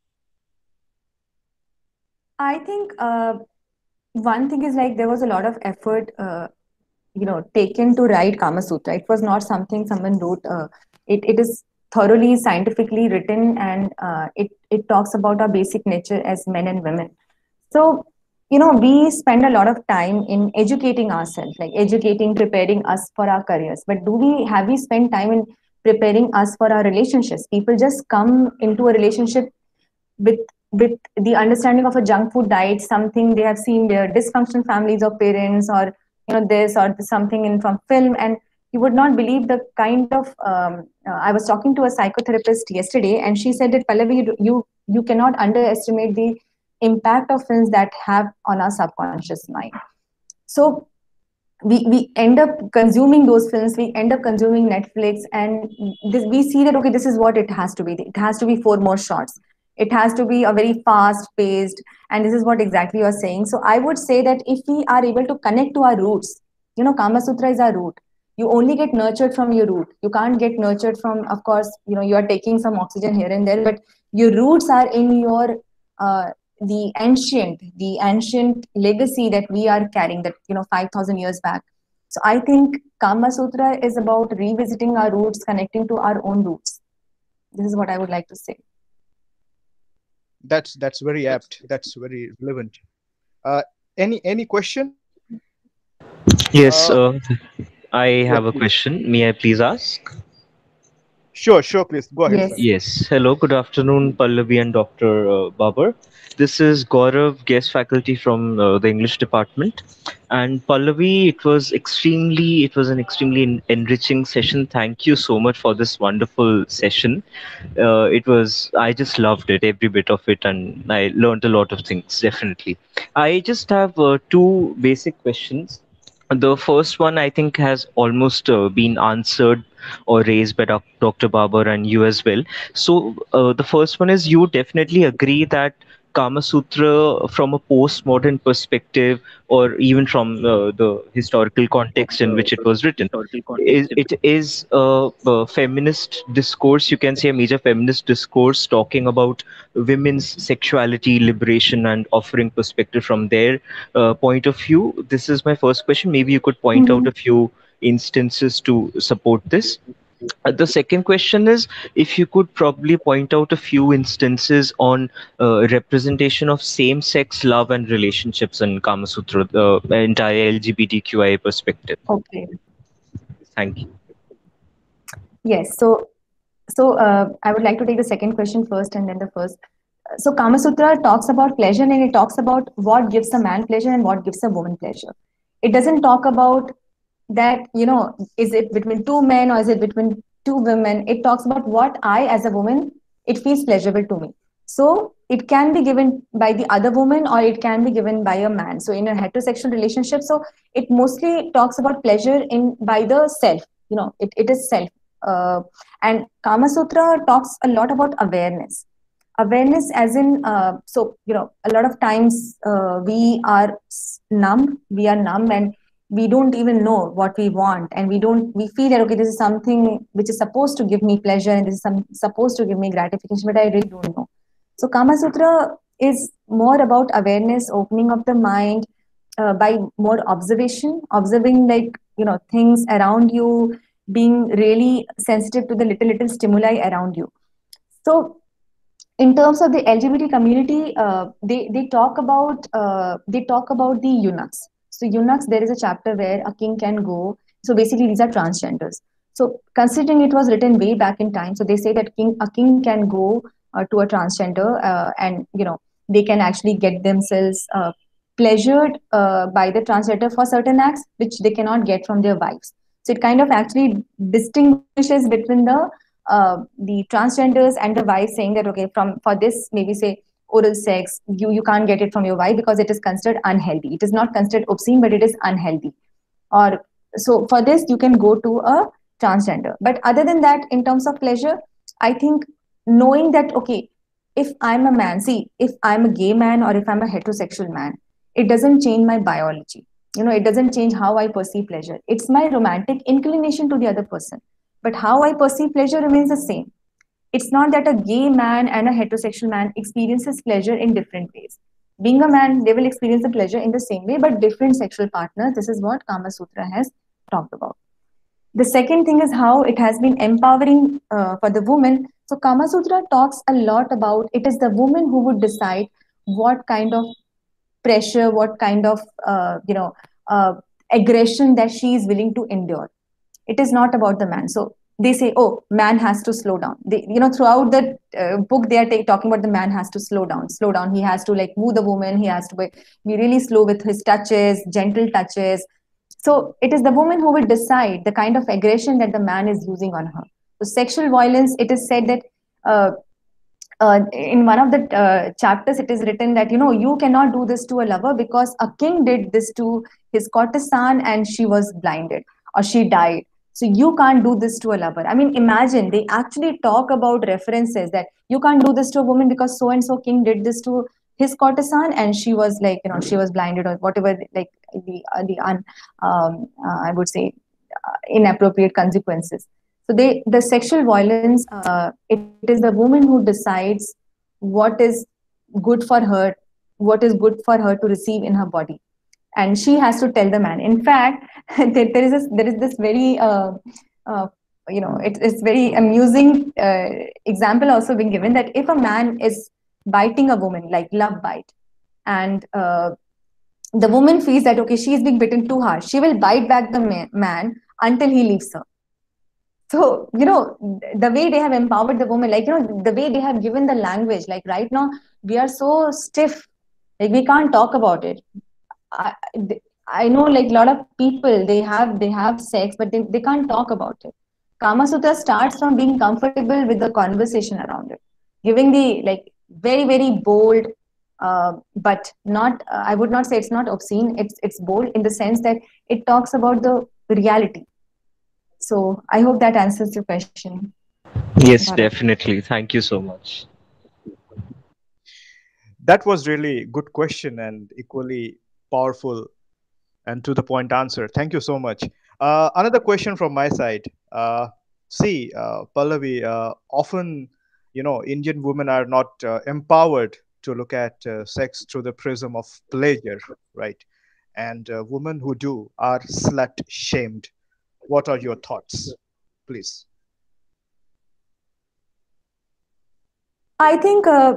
I think uh, one thing is like there was a lot of effort, uh, you know, taken to write Kama Sutra. It was not something someone wrote. Uh, it it is thoroughly scientifically written, and uh, it it talks about our basic nature as men and women. So, you know, we spend a lot of time in educating ourselves, like educating, preparing us for our careers. But do we have we spent time in preparing us for our relationships? People just come into a relationship with with the understanding of a junk food diet, something they have seen their dysfunctional families or parents, or you know this or something in from film, and you would not believe the kind of. Um, uh, I was talking to a psychotherapist yesterday, and she said that Pallavi, you you you cannot underestimate the impact of films that have on our subconscious mind. So we we end up consuming those films, we end up consuming Netflix, and this, we see that okay, this is what it has to be, it has to be four more shots, it has to be a very fast paced, and this is what exactly you are saying. So I would say that if we are able to connect to our roots, you know, Kama Sutra is our root. You only get nurtured from your root, you can't get nurtured from, of course, you know, you are taking some oxygen here and there, but your roots are in your uh, the ancient the ancient legacy that we are carrying, that you know, five thousand years back. So I think Kama Sutra is about revisiting our roots, connecting to our own roots. This is what I would like to say. That's that's very apt. That's very relevant. Uh, any any question? Yes, Uh, uh, I yes, have a please. question. May I please ask? Sure, sure, please. Go ahead, sir. Yes. Yes. Hello, good afternoon, Pallavi and Doctor Uh, Babar. This is Gaurav, guest faculty from uh, the English department. And Pallavi, it was extremely, it was an extremely en- enriching session. Thank you so much for this wonderful session. Uh, it was, I just loved it, every bit of it, and I learned a lot of things, definitely. I just have uh, two basic questions. The first one, I think, has almost uh, been answered or raised by Doctor Babar and you as well. So, uh, the first one is, you definitely agree that Kama Sutra from a postmodern perspective, or even from uh, the historical context in which it was written. Is it is a, a feminist discourse, you can say a major feminist discourse talking about women's sexuality, liberation, and offering perspective from their uh, point of view. This is my first question. Maybe you could point out Mhm. a few instances to support this. Uh, the second question is if you could probably point out a few instances on uh, representation of same-sex love and relationships in Kama Sutra, the entire L G B T Q I A perspective. Okay. Thank you. Yes. So, so uh, I would like to take the second question first, and then the first. So, Kama Sutra talks about pleasure, and it talks about what gives a man pleasure and what gives a woman pleasure. It doesn't talk about that, you know, is it between two men or is it between two women? It talks about what I, as a woman, it feels pleasurable to me. So, it can be given by the other woman or it can be given by a man. So, in a heterosexual relationship, so it mostly talks about pleasure in by the self. You know, it, it is self. Uh, and Kama Sutra talks a lot about awareness. Awareness, as in, uh, so, you know, a lot of times uh, we are numb, we are numb, and we don't even know what we want. And we don't, we feel that, okay, this is something which is supposed to give me pleasure and this is some, supposed to give me gratification, but I really don't know. So, Kama Sutra is more about awareness, opening of the mind uh, by more observation, observing, like, you know, things around you, being really sensitive to the little little stimuli around you. So, in terms of the L G B T community, uh, they they talk about uh, they talk about the eunuchs. So, eunuchs, there is a chapter where a king can go. So basically, these are transgenders. So, considering it was written way back in time, so they say that king a king can go uh, to a transgender, uh, and, you know, they can actually get themselves uh, pleasured uh, by the transgender for certain acts which they cannot get from their wives. So it kind of actually distinguishes between the uh, the transgenders and the wife, saying that, okay, from for this, maybe say oral sex, you you can't get it from your wife because it is considered unhealthy. It is not considered obscene, but it is unhealthy. Or, so for this you can go to a transgender. But other than that, in terms of pleasure, I think knowing that, okay, if I'm a man, see, if I'm a gay man or if I'm a heterosexual man, it doesn't change my biology. You know, it doesn't change how I perceive pleasure. It's my romantic inclination to the other person, but how I perceive pleasure remains the same. It's not that a gay man and a heterosexual man experiences pleasure in different ways. Being a man, they will experience the pleasure in the same way, but different sexual partners. This is what Kama Sutra has talked about. The second thing is how it has been empowering uh, for the woman. So Kama Sutra talks a lot about it is the woman who would decide what kind of pressure, what kind of uh, you know uh, aggression that she is willing to endure. It is not about the man. So they say, oh, man has to slow down. They, you know, throughout the uh, book, they are ta- talking about the man has to slow down, slow down. He has to, like, woo the woman. He has to be, be really slow with his touches, gentle touches. So it is the woman who will decide the kind of aggression that the man is using on her. So sexual violence, it is said that uh, uh, in one of the uh, chapters, it is written that, you know, you cannot do this to a lover because a king did this to his courtesan and she was blinded or she died. So you can't do this to a lover. I mean, imagine they actually talk about references that you can't do this to a woman because so and so king did this to his courtesan and she was, like, you know, she was blinded or whatever, like the uh, the un, um, uh, I would say uh, inappropriate consequences. So they the sexual violence, uh, it is the woman who decides what is good for her, what is good for her to receive in her body, and she has to tell the man. In fact, there, there is this, there is this very uh, uh, you know it, it's very amusing uh, example also being given that if a man is biting a woman, like love bite, and uh, the woman feels that, okay, she is being bitten too hard, she will bite back the man, man until he leaves her. So, you know, the way they have empowered the woman, like, you know, the way they have given the language, like right now, we are so stiff, like we can't talk about it. I, I know, like, a lot of people, they have they have sex, but they, they can't talk about it. Kama Sutra starts from being comfortable with the conversation around it, giving the, like, very, very bold, uh, but not, uh, I would not say it's not obscene, it's, it's bold in the sense that it talks about the reality. So I hope that answers your question. Yes, Gaurav. definitely. Thank you so much. That was really good question and equally powerful and to the point answer. Thank you so much. Uh, another question from my side. Uh, see, uh, Pallavi, uh, often, you know, Indian women are not uh, empowered to look at uh, sex through the prism of pleasure, right? And uh, women who do are slut shamed. What are your thoughts, please? I think uh,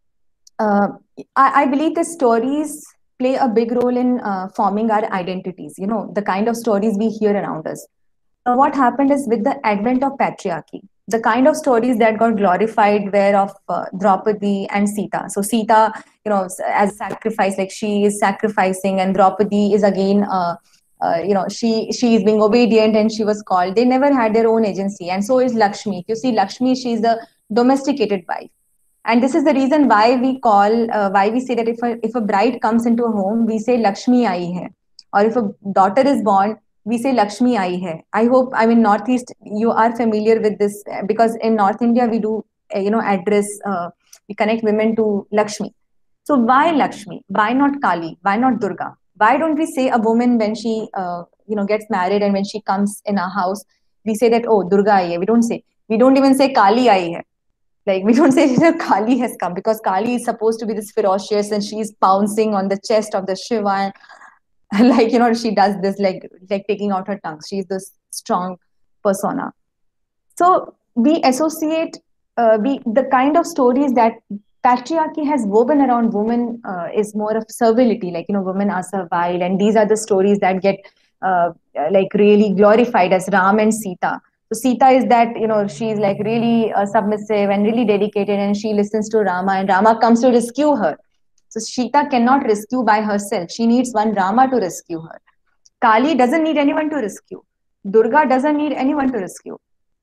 uh, I, I believe the stories play a big role in uh, forming our identities. You know, the kind of stories we hear around us. Now, what happened is with the advent of patriarchy, the kind of stories that got glorified were of uh, Draupadi and Sita. So Sita, you know, as sacrifice, like she is sacrificing, and Draupadi is again, uh, uh, you know, she she is being obedient, and she was called. They never had their own agency, and so is Lakshmi. If you see Lakshmi, she is the domesticated wife, and this is the reason why we call, uh, why we say that if a if a bride comes into a home, we say Lakshmi aayi hai, or if a daughter is born, we say Lakshmi aayi hai. I hope, I mean, Northeast, you are familiar with this, uh, because in North India we do, uh, you know, address, uh, we connect women to Lakshmi. So why Lakshmi? Why not Kali? Why not Durga? Why don't we say a woman when she, uh, you know, gets married and when she comes in our house, we say that, oh, Durga aayi hai. We don't say. We don't even say Kali aayi hai. Like, we don't say that Kali has come, because Kali is supposed to be this ferocious and she's pouncing on the chest of the Shiva, and like, you know, she does this, like like taking out her tongue. She's this strong persona. So we associate, uh, we the kind of stories that patriarchy has woven around women uh, is more of servility, like, you know, women are servile, and these are the stories that get uh, like really glorified as Ram and Sita. So Sita is that, you know, she's like really uh, submissive and really dedicated, and she listens to Rama, and Rama comes to rescue her. So Sita cannot rescue by herself. She needs one Rama to rescue her. Kali doesn't need anyone to rescue. Durga doesn't need anyone to rescue.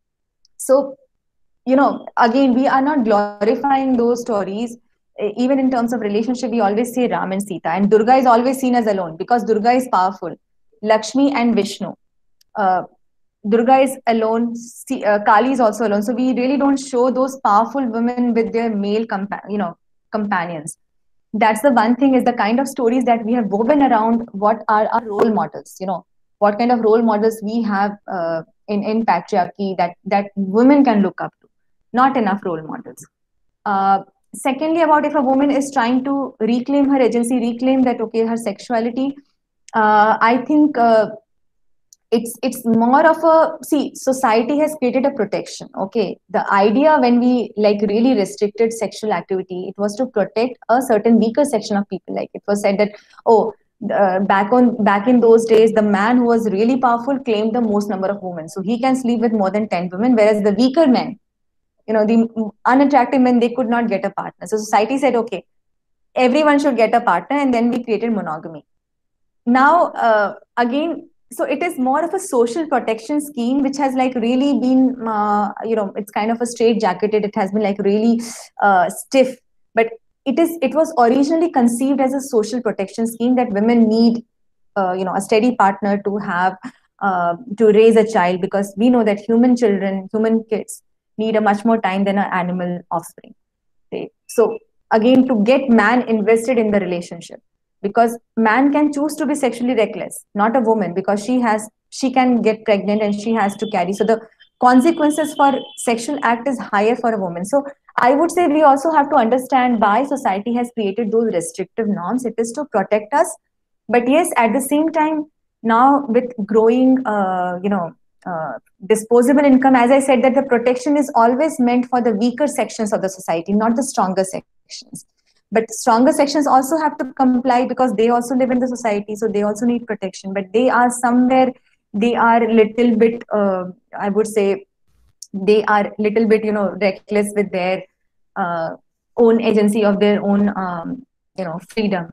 So, you know, again, we are not glorifying those stories. Even in terms of relationship, we always say Ram and Sita, and Durga is always seen as alone because Durga is powerful. Lakshmi and Vishnu. Uh, Durga is alone. Uh, Kali is also alone. So we really don't show those powerful women with their male, compa- you know, companions. That's the one thing, is the kind of stories that we have woven around what are our role models. You know, what kind of role models we have uh, in in patriarchy that that women can look up to. Not enough role models. Uh, Secondly, about if a woman is trying to reclaim her agency, reclaim that, okay, her sexuality. Uh, I think. Uh, it's it's more of a, see, society has created a protection. Okay, the idea when we like really restricted sexual activity, it was to protect a certain weaker section of people. Like, it was said that, oh, uh, back on back in those days, the man who was really powerful claimed the most number of women, so he can sleep with more than ten women, whereas the weaker men, you know, the unattractive men, they could not get a partner. So society said, okay, everyone should get a partner, and then we created monogamy. Now, uh, again, so it is more of a social protection scheme, which has like really been, uh, you know, it's kind of a straight jacketed. It has been like really uh, stiff, but it is. It was originally conceived as a social protection scheme that women need, uh, you know, a steady partner to have, uh, to raise a child, because we know that human children, human kids, need a much more time than an animal offspring. Right? So again, to get man invested in the relationship, because man can choose to be sexually reckless, not a woman, because she has she can get pregnant and she has to carry. So the consequences for sexual act is higher for a woman. So I would say we also have to understand why society has created those restrictive norms. It is to protect us, but yes, at the same time, now with growing, uh, you know, uh, disposable income, as I said, that the protection is always meant for the weaker sections of the society, not the stronger sections. But stronger sections also have to comply because they also live in the society, so they also need protection. But they are somewhere, they are little bit, uh, I would say, they are little bit, you know, reckless with their uh, own agency of their own, um, you know, freedom.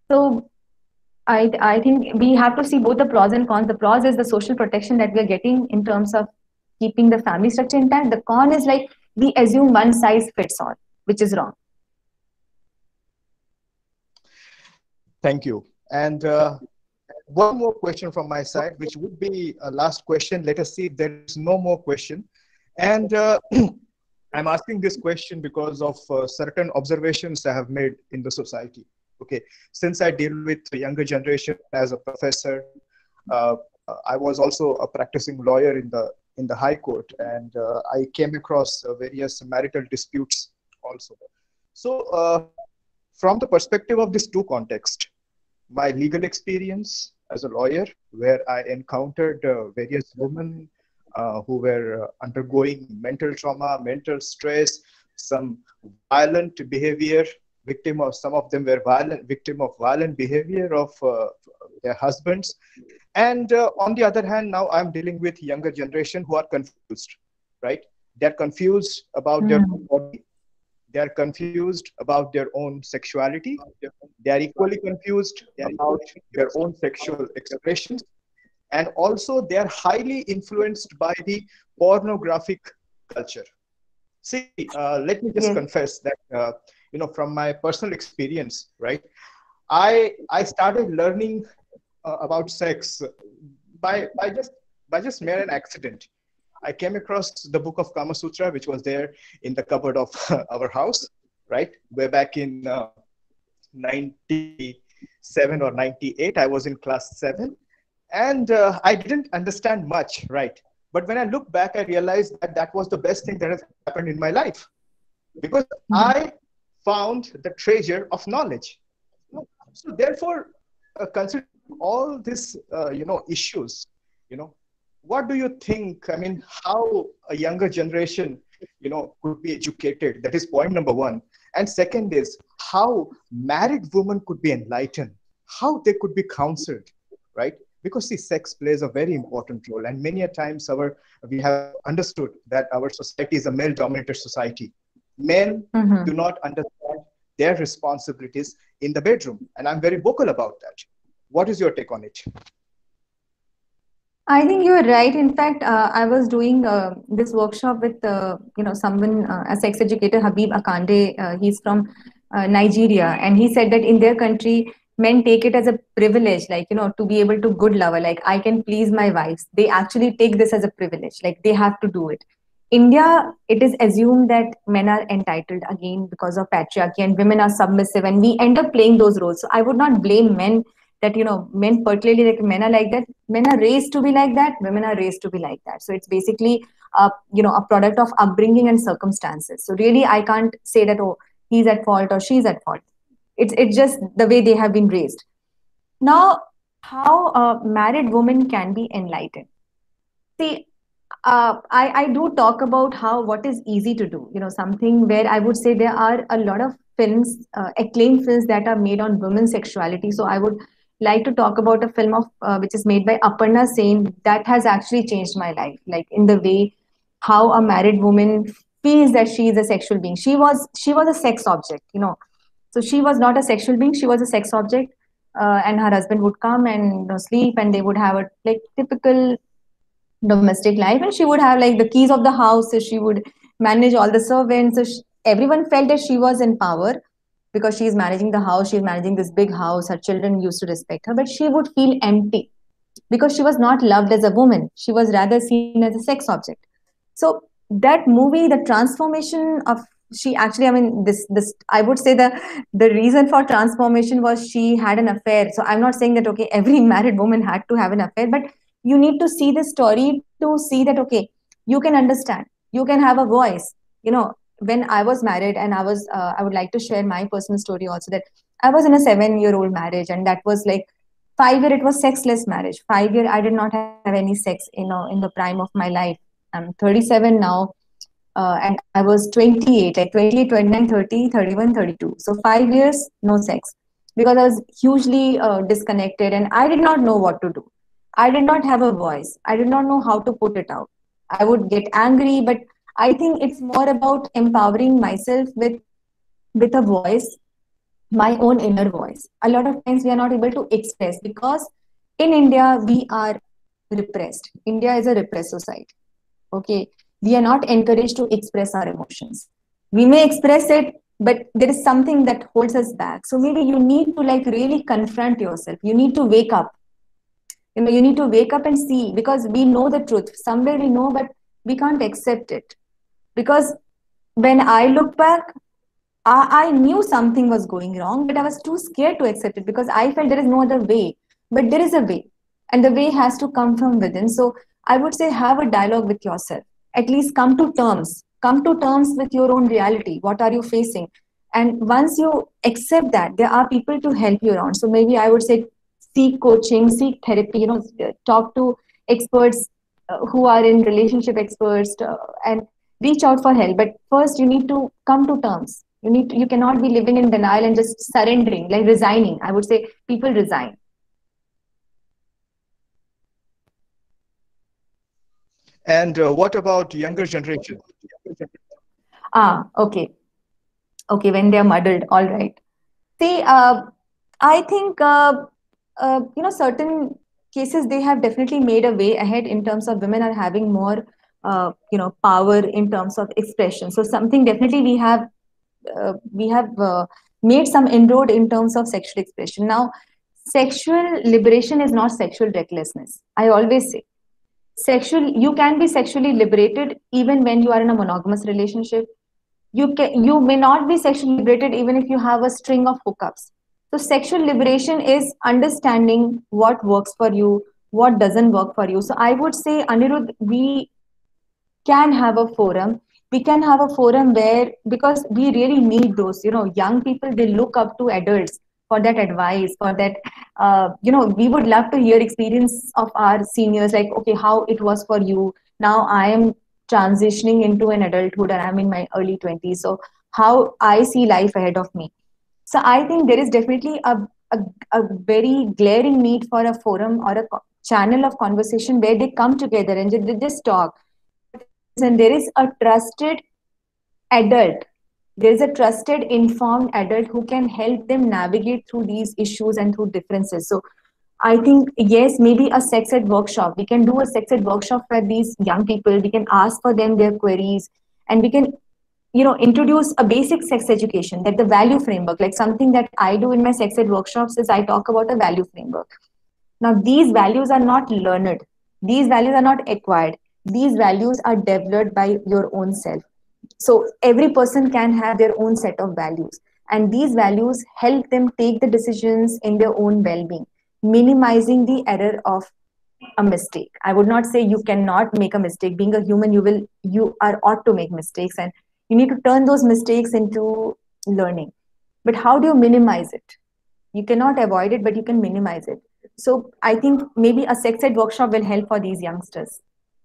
So I, I think we have to see both the pros and cons. The pros is the social protection that we are getting in terms of keeping the family structure intact. The con is like we assume one size fits all, which is wrong. Thank you. And uh, one more question from my side, which would be a last question. Let us see if there is no more question. And uh, I'm asking this question because of uh, certain observations I have made in the society. Okay, since I deal with the younger generation as a professor, uh, I was also a practicing lawyer in the in the High Court, and uh, I came across uh, various marital disputes also. So, uh, from the perspective of these two contexts, my legal experience as a lawyer, where I encountered uh, various women uh, who were uh, undergoing mental trauma, mental stress, some violent behavior, victim of some of them were violent, victim of violent behavior of uh, their husbands. And uh, on the other hand, now I'm dealing with younger generation who are confused, right? They're confused about their Mm. body. They're confused about their own sexuality. They are equally confused about their own sexual expressions. And also, they are highly influenced by the pornographic culture. See, uh, let me just Yes. confess that, uh, you know, from my personal experience, right? I I started learning uh, about sex by by just by just mere an accident. I came across the book of Kama Sutra, which was there in the cupboard of our house, right? Way back in uh, ninety-seven or ninety-eight, I was in class seven, and uh, I didn't understand much, right? But when I look back, I realized that that was the best thing that has happened in my life, because Mhm. I found the treasure of knowledge. So therefore, uh, considering all these, uh, you know, issues, you know, what do you think? I mean, how a younger generation, you know, could be educated? That is point number one. And second is how married women could be enlightened, how they could be counseled, right? Because see, sex plays a very important role, and many a times our we have understood that our society is a male-dominated society. Men Mhm. do not understand their responsibilities in the bedroom, and I'm very vocal about that. What is your take on it? I think you're right. In fact, uh, I was doing uh, this workshop with uh, you know someone, uh, a sex educator, Habib Akande. Uh, he's from uh, Nigeria, and he said that in their country, men take it as a privilege, like you know, to be able to good lover. Like I can please my wives. They actually take this as a privilege. Like they have to do it. India, it is assumed that men are entitled again because of patriarchy, and women are submissive, and we end up playing those roles. So I would not blame men that you know men particularly like men are like that. Men are raised to be like that, women are raised to be like that. So it's basically a you know a product of upbringing and circumstances. So really I can't say that, oh, he's at fault or she's at fault. It's it's just the way they have been raised. Now, how a married woman can be enlightened? See, uh, I, I do talk about how what is easy to do, you know, something where I would say there are a lot of films, uh, acclaimed films that are made on women's sexuality. So I would like to talk about a film of uh, which is made by Aparna Sen that has actually changed my life, like in the way how a married woman feels that she is a sexual being. She was she was a sex object, you know. So she was not a sexual being; she was a sex object. Uh, and her husband would come and you know, sleep, and they would have a like typical domestic life, and she would have like the keys of the house, so she would manage all the servants. So she, everyone felt that she was in power because she is managing the house, she is managing this big house, her children used to respect her, but she would feel empty because she was not loved as a woman, she was rather seen as a sex object. So that movie, the transformation of, she actually, I mean, this this I would say the the reason for transformation was she had an affair. So I'm not saying that okay, every married woman had to have an affair, but you need to see the story to see that okay, you can understand, you can have a voice. You know, when I was married, and I was uh, I would like to share my personal story also, that I was in a seven year old marriage, and that was like five year it was sexless marriage. Five year I did not have any sex, you know, in the prime of my life. I'm thirty-seven now, uh, and I was twenty-eight, like twenty-eight, twenty-nine, thirty, thirty-one, thirty-two. So five years, no sex, because I was hugely uh, disconnected and I did not know what to do. I did not have a voice. I did not know how to put it out. I would get angry, but I think it's more about empowering myself with with a voice, my own inner voice. A lot of times we are not able to express because in India we are repressed. India is a repressed society. Okay, we are not encouraged to express our emotions. We may express it, but there is something that holds us back. So maybe you need to like really confront yourself. You need to wake up. You know, you need to wake up and see, because we know the truth. Somewhere we know, but we can't accept it because when I look back, I, I knew something was going wrong, but I was too scared to accept it because I felt there is no other way. But there is a way, and the way has to come from within. So I would say have a dialogue with yourself. At least come to terms. Come to terms with your own reality. What are you facing? And once you accept that, there are people to help you around. So maybe I would say seek coaching, seek therapy. You know, talk to experts uh, who are in relationship experts, uh, and reach out for help. But first, you need to come to terms. You need to, you cannot be living in denial and just surrendering, like resigning. I would say people resign. And uh, what about younger generation? Ah, okay, okay. When they're muddled, all right. See, uh, I think uh, uh, you know certain cases they have definitely made a way ahead in terms of women are having more uh, you know power in terms of expression. So something definitely we have uh, we have uh, made some inroad in terms of sexual expression. Now, sexual liberation is not sexual recklessness. I always say sexual you can be sexually liberated even when you are in a monogamous relationship. You can you may not be sexually liberated even if you have a string of hookups. So sexual liberation is understanding what works for you, what doesn't work for you. So I would say, Anirudh, we can have a forum. We can have a forum where, because we really need those, you know, young people, they look up to adults for that advice, for that, uh, you know, we would love to hear experience of our seniors, like, okay, how it was for you. Now I am transitioning into an adulthood and I'm in my early twenties. So how I see life ahead of me. So I think there is definitely a, a, a very glaring need for a forum or a co- channel of conversation where they come together and they just talk. And there is a trusted adult. There is a trusted, informed adult who can help them navigate through these issues and through differences. So I think, yes, maybe a sex ed workshop. We can do a sex ed workshop for these young people. We can ask for them their queries, and we can, you know, introduce a basic sex education, that the value framework, like something that I do in my sex ed workshops is I talk about a value framework. Now, these values are not learned. These values are not acquired. These values are developed by your own self. So every person can have their own set of values. And these values help them take the decisions in their own well-being, minimizing the error of a mistake. I would not say you cannot make a mistake. Being a human, you will you are ought to make mistakes, and you need to turn those mistakes into learning. But how do you minimize it? You cannot avoid it, but you can minimize it. So I think maybe a sex ed workshop will help for these youngsters.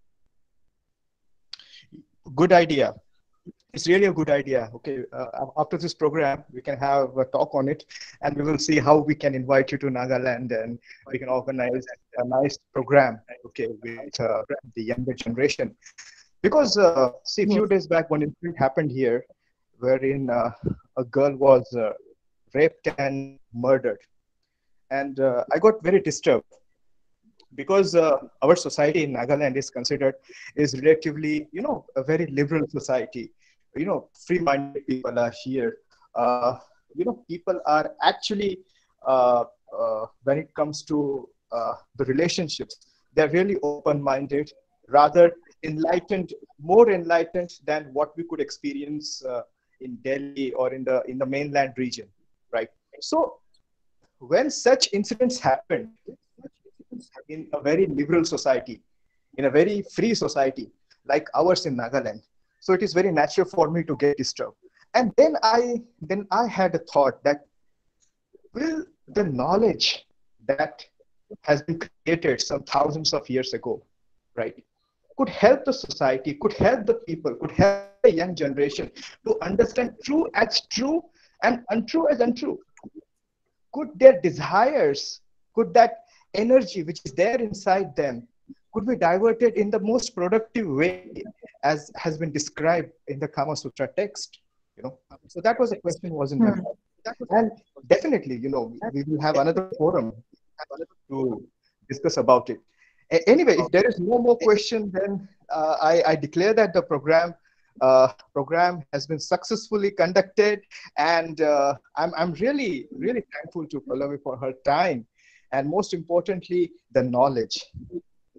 Good idea. It's really a good idea. Okay, uh, after this program, we can have a talk on it, and we will see how we can invite you to Nagaland, and we can organize a nice program. Okay, with uh, the younger generation. Because uh, see, a few Yes. days back, one incident happened here, wherein uh, a girl was uh, raped and murdered, and uh, I got very disturbed because uh, our society in Nagaland is considered is relatively, you know, a very liberal society. You know, free-minded people are here. Uh, you know, people are actually, uh, uh, when it comes to uh, the relationships, they're really open-minded, rather enlightened, more enlightened than what we could experience uh, in Delhi or in the in the mainland region, right? So when such incidents happen in a very liberal society, in a very free society like ours in Nagaland. So it is very natural for me to get disturbed. And then I then I had a thought that will the knowledge that has been created some thousands of years ago, right, could help the society, could help the people, could help the young generation to understand true as true and untrue as untrue. Could their desires, could that energy which is there inside them, could be diverted in the most productive way as has been described in the Kama Sutra text? You know, so that was a question was in my Hmm. mind. And definitely, you know, we will have another forum to discuss about it. A- anyway, if there is no more question, then uh, I, I declare that the program uh, program has been successfully conducted, and uh, I'm I'm really really thankful to Pallavi for her time, and most importantly, the knowledge.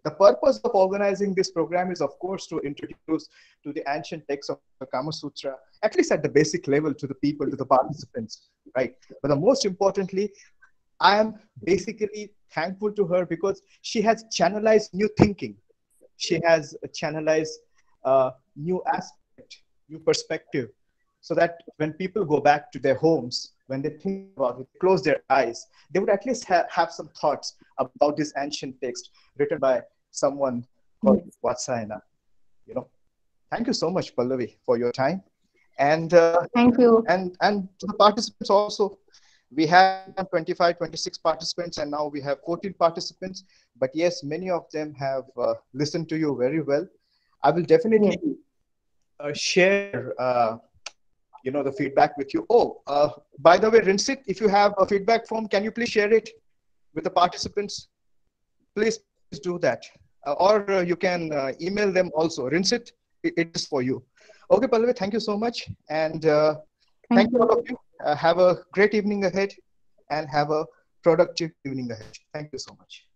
The purpose of organizing this program is, of course, to introduce to the ancient texts of the Kama Sutra, at least at the basic level, to the people, to the participants, right? But the most importantly, I am basically thankful to her because she has channelized new thinking. She has channelized uh, new aspect, new perspective, so that when people go back to their homes, when they think about it, close their eyes, they would at least ha- have some thoughts about this ancient text written by someone called Vatsayana. You know, thank you so much, Pallavi, for your time, and uh, Thank you. and and to the participants also. We have twenty-five, twenty-six participants, and now we have fourteen participants. But yes, many of them have uh, listened to you very well. I will definitely Yes. uh, share, uh, you know, the feedback with you. Oh, uh, by the way, Rinsit, if you have a feedback form, can you please share it with the participants? Please, please do that. Uh, or uh, you can uh, email them also. Rinsit, it, it is for you. Okay, Pallavi, thank you so much. And uh, Thank thank you you. all of you. Uh, have a great evening ahead and have a productive evening ahead. Thank you so much.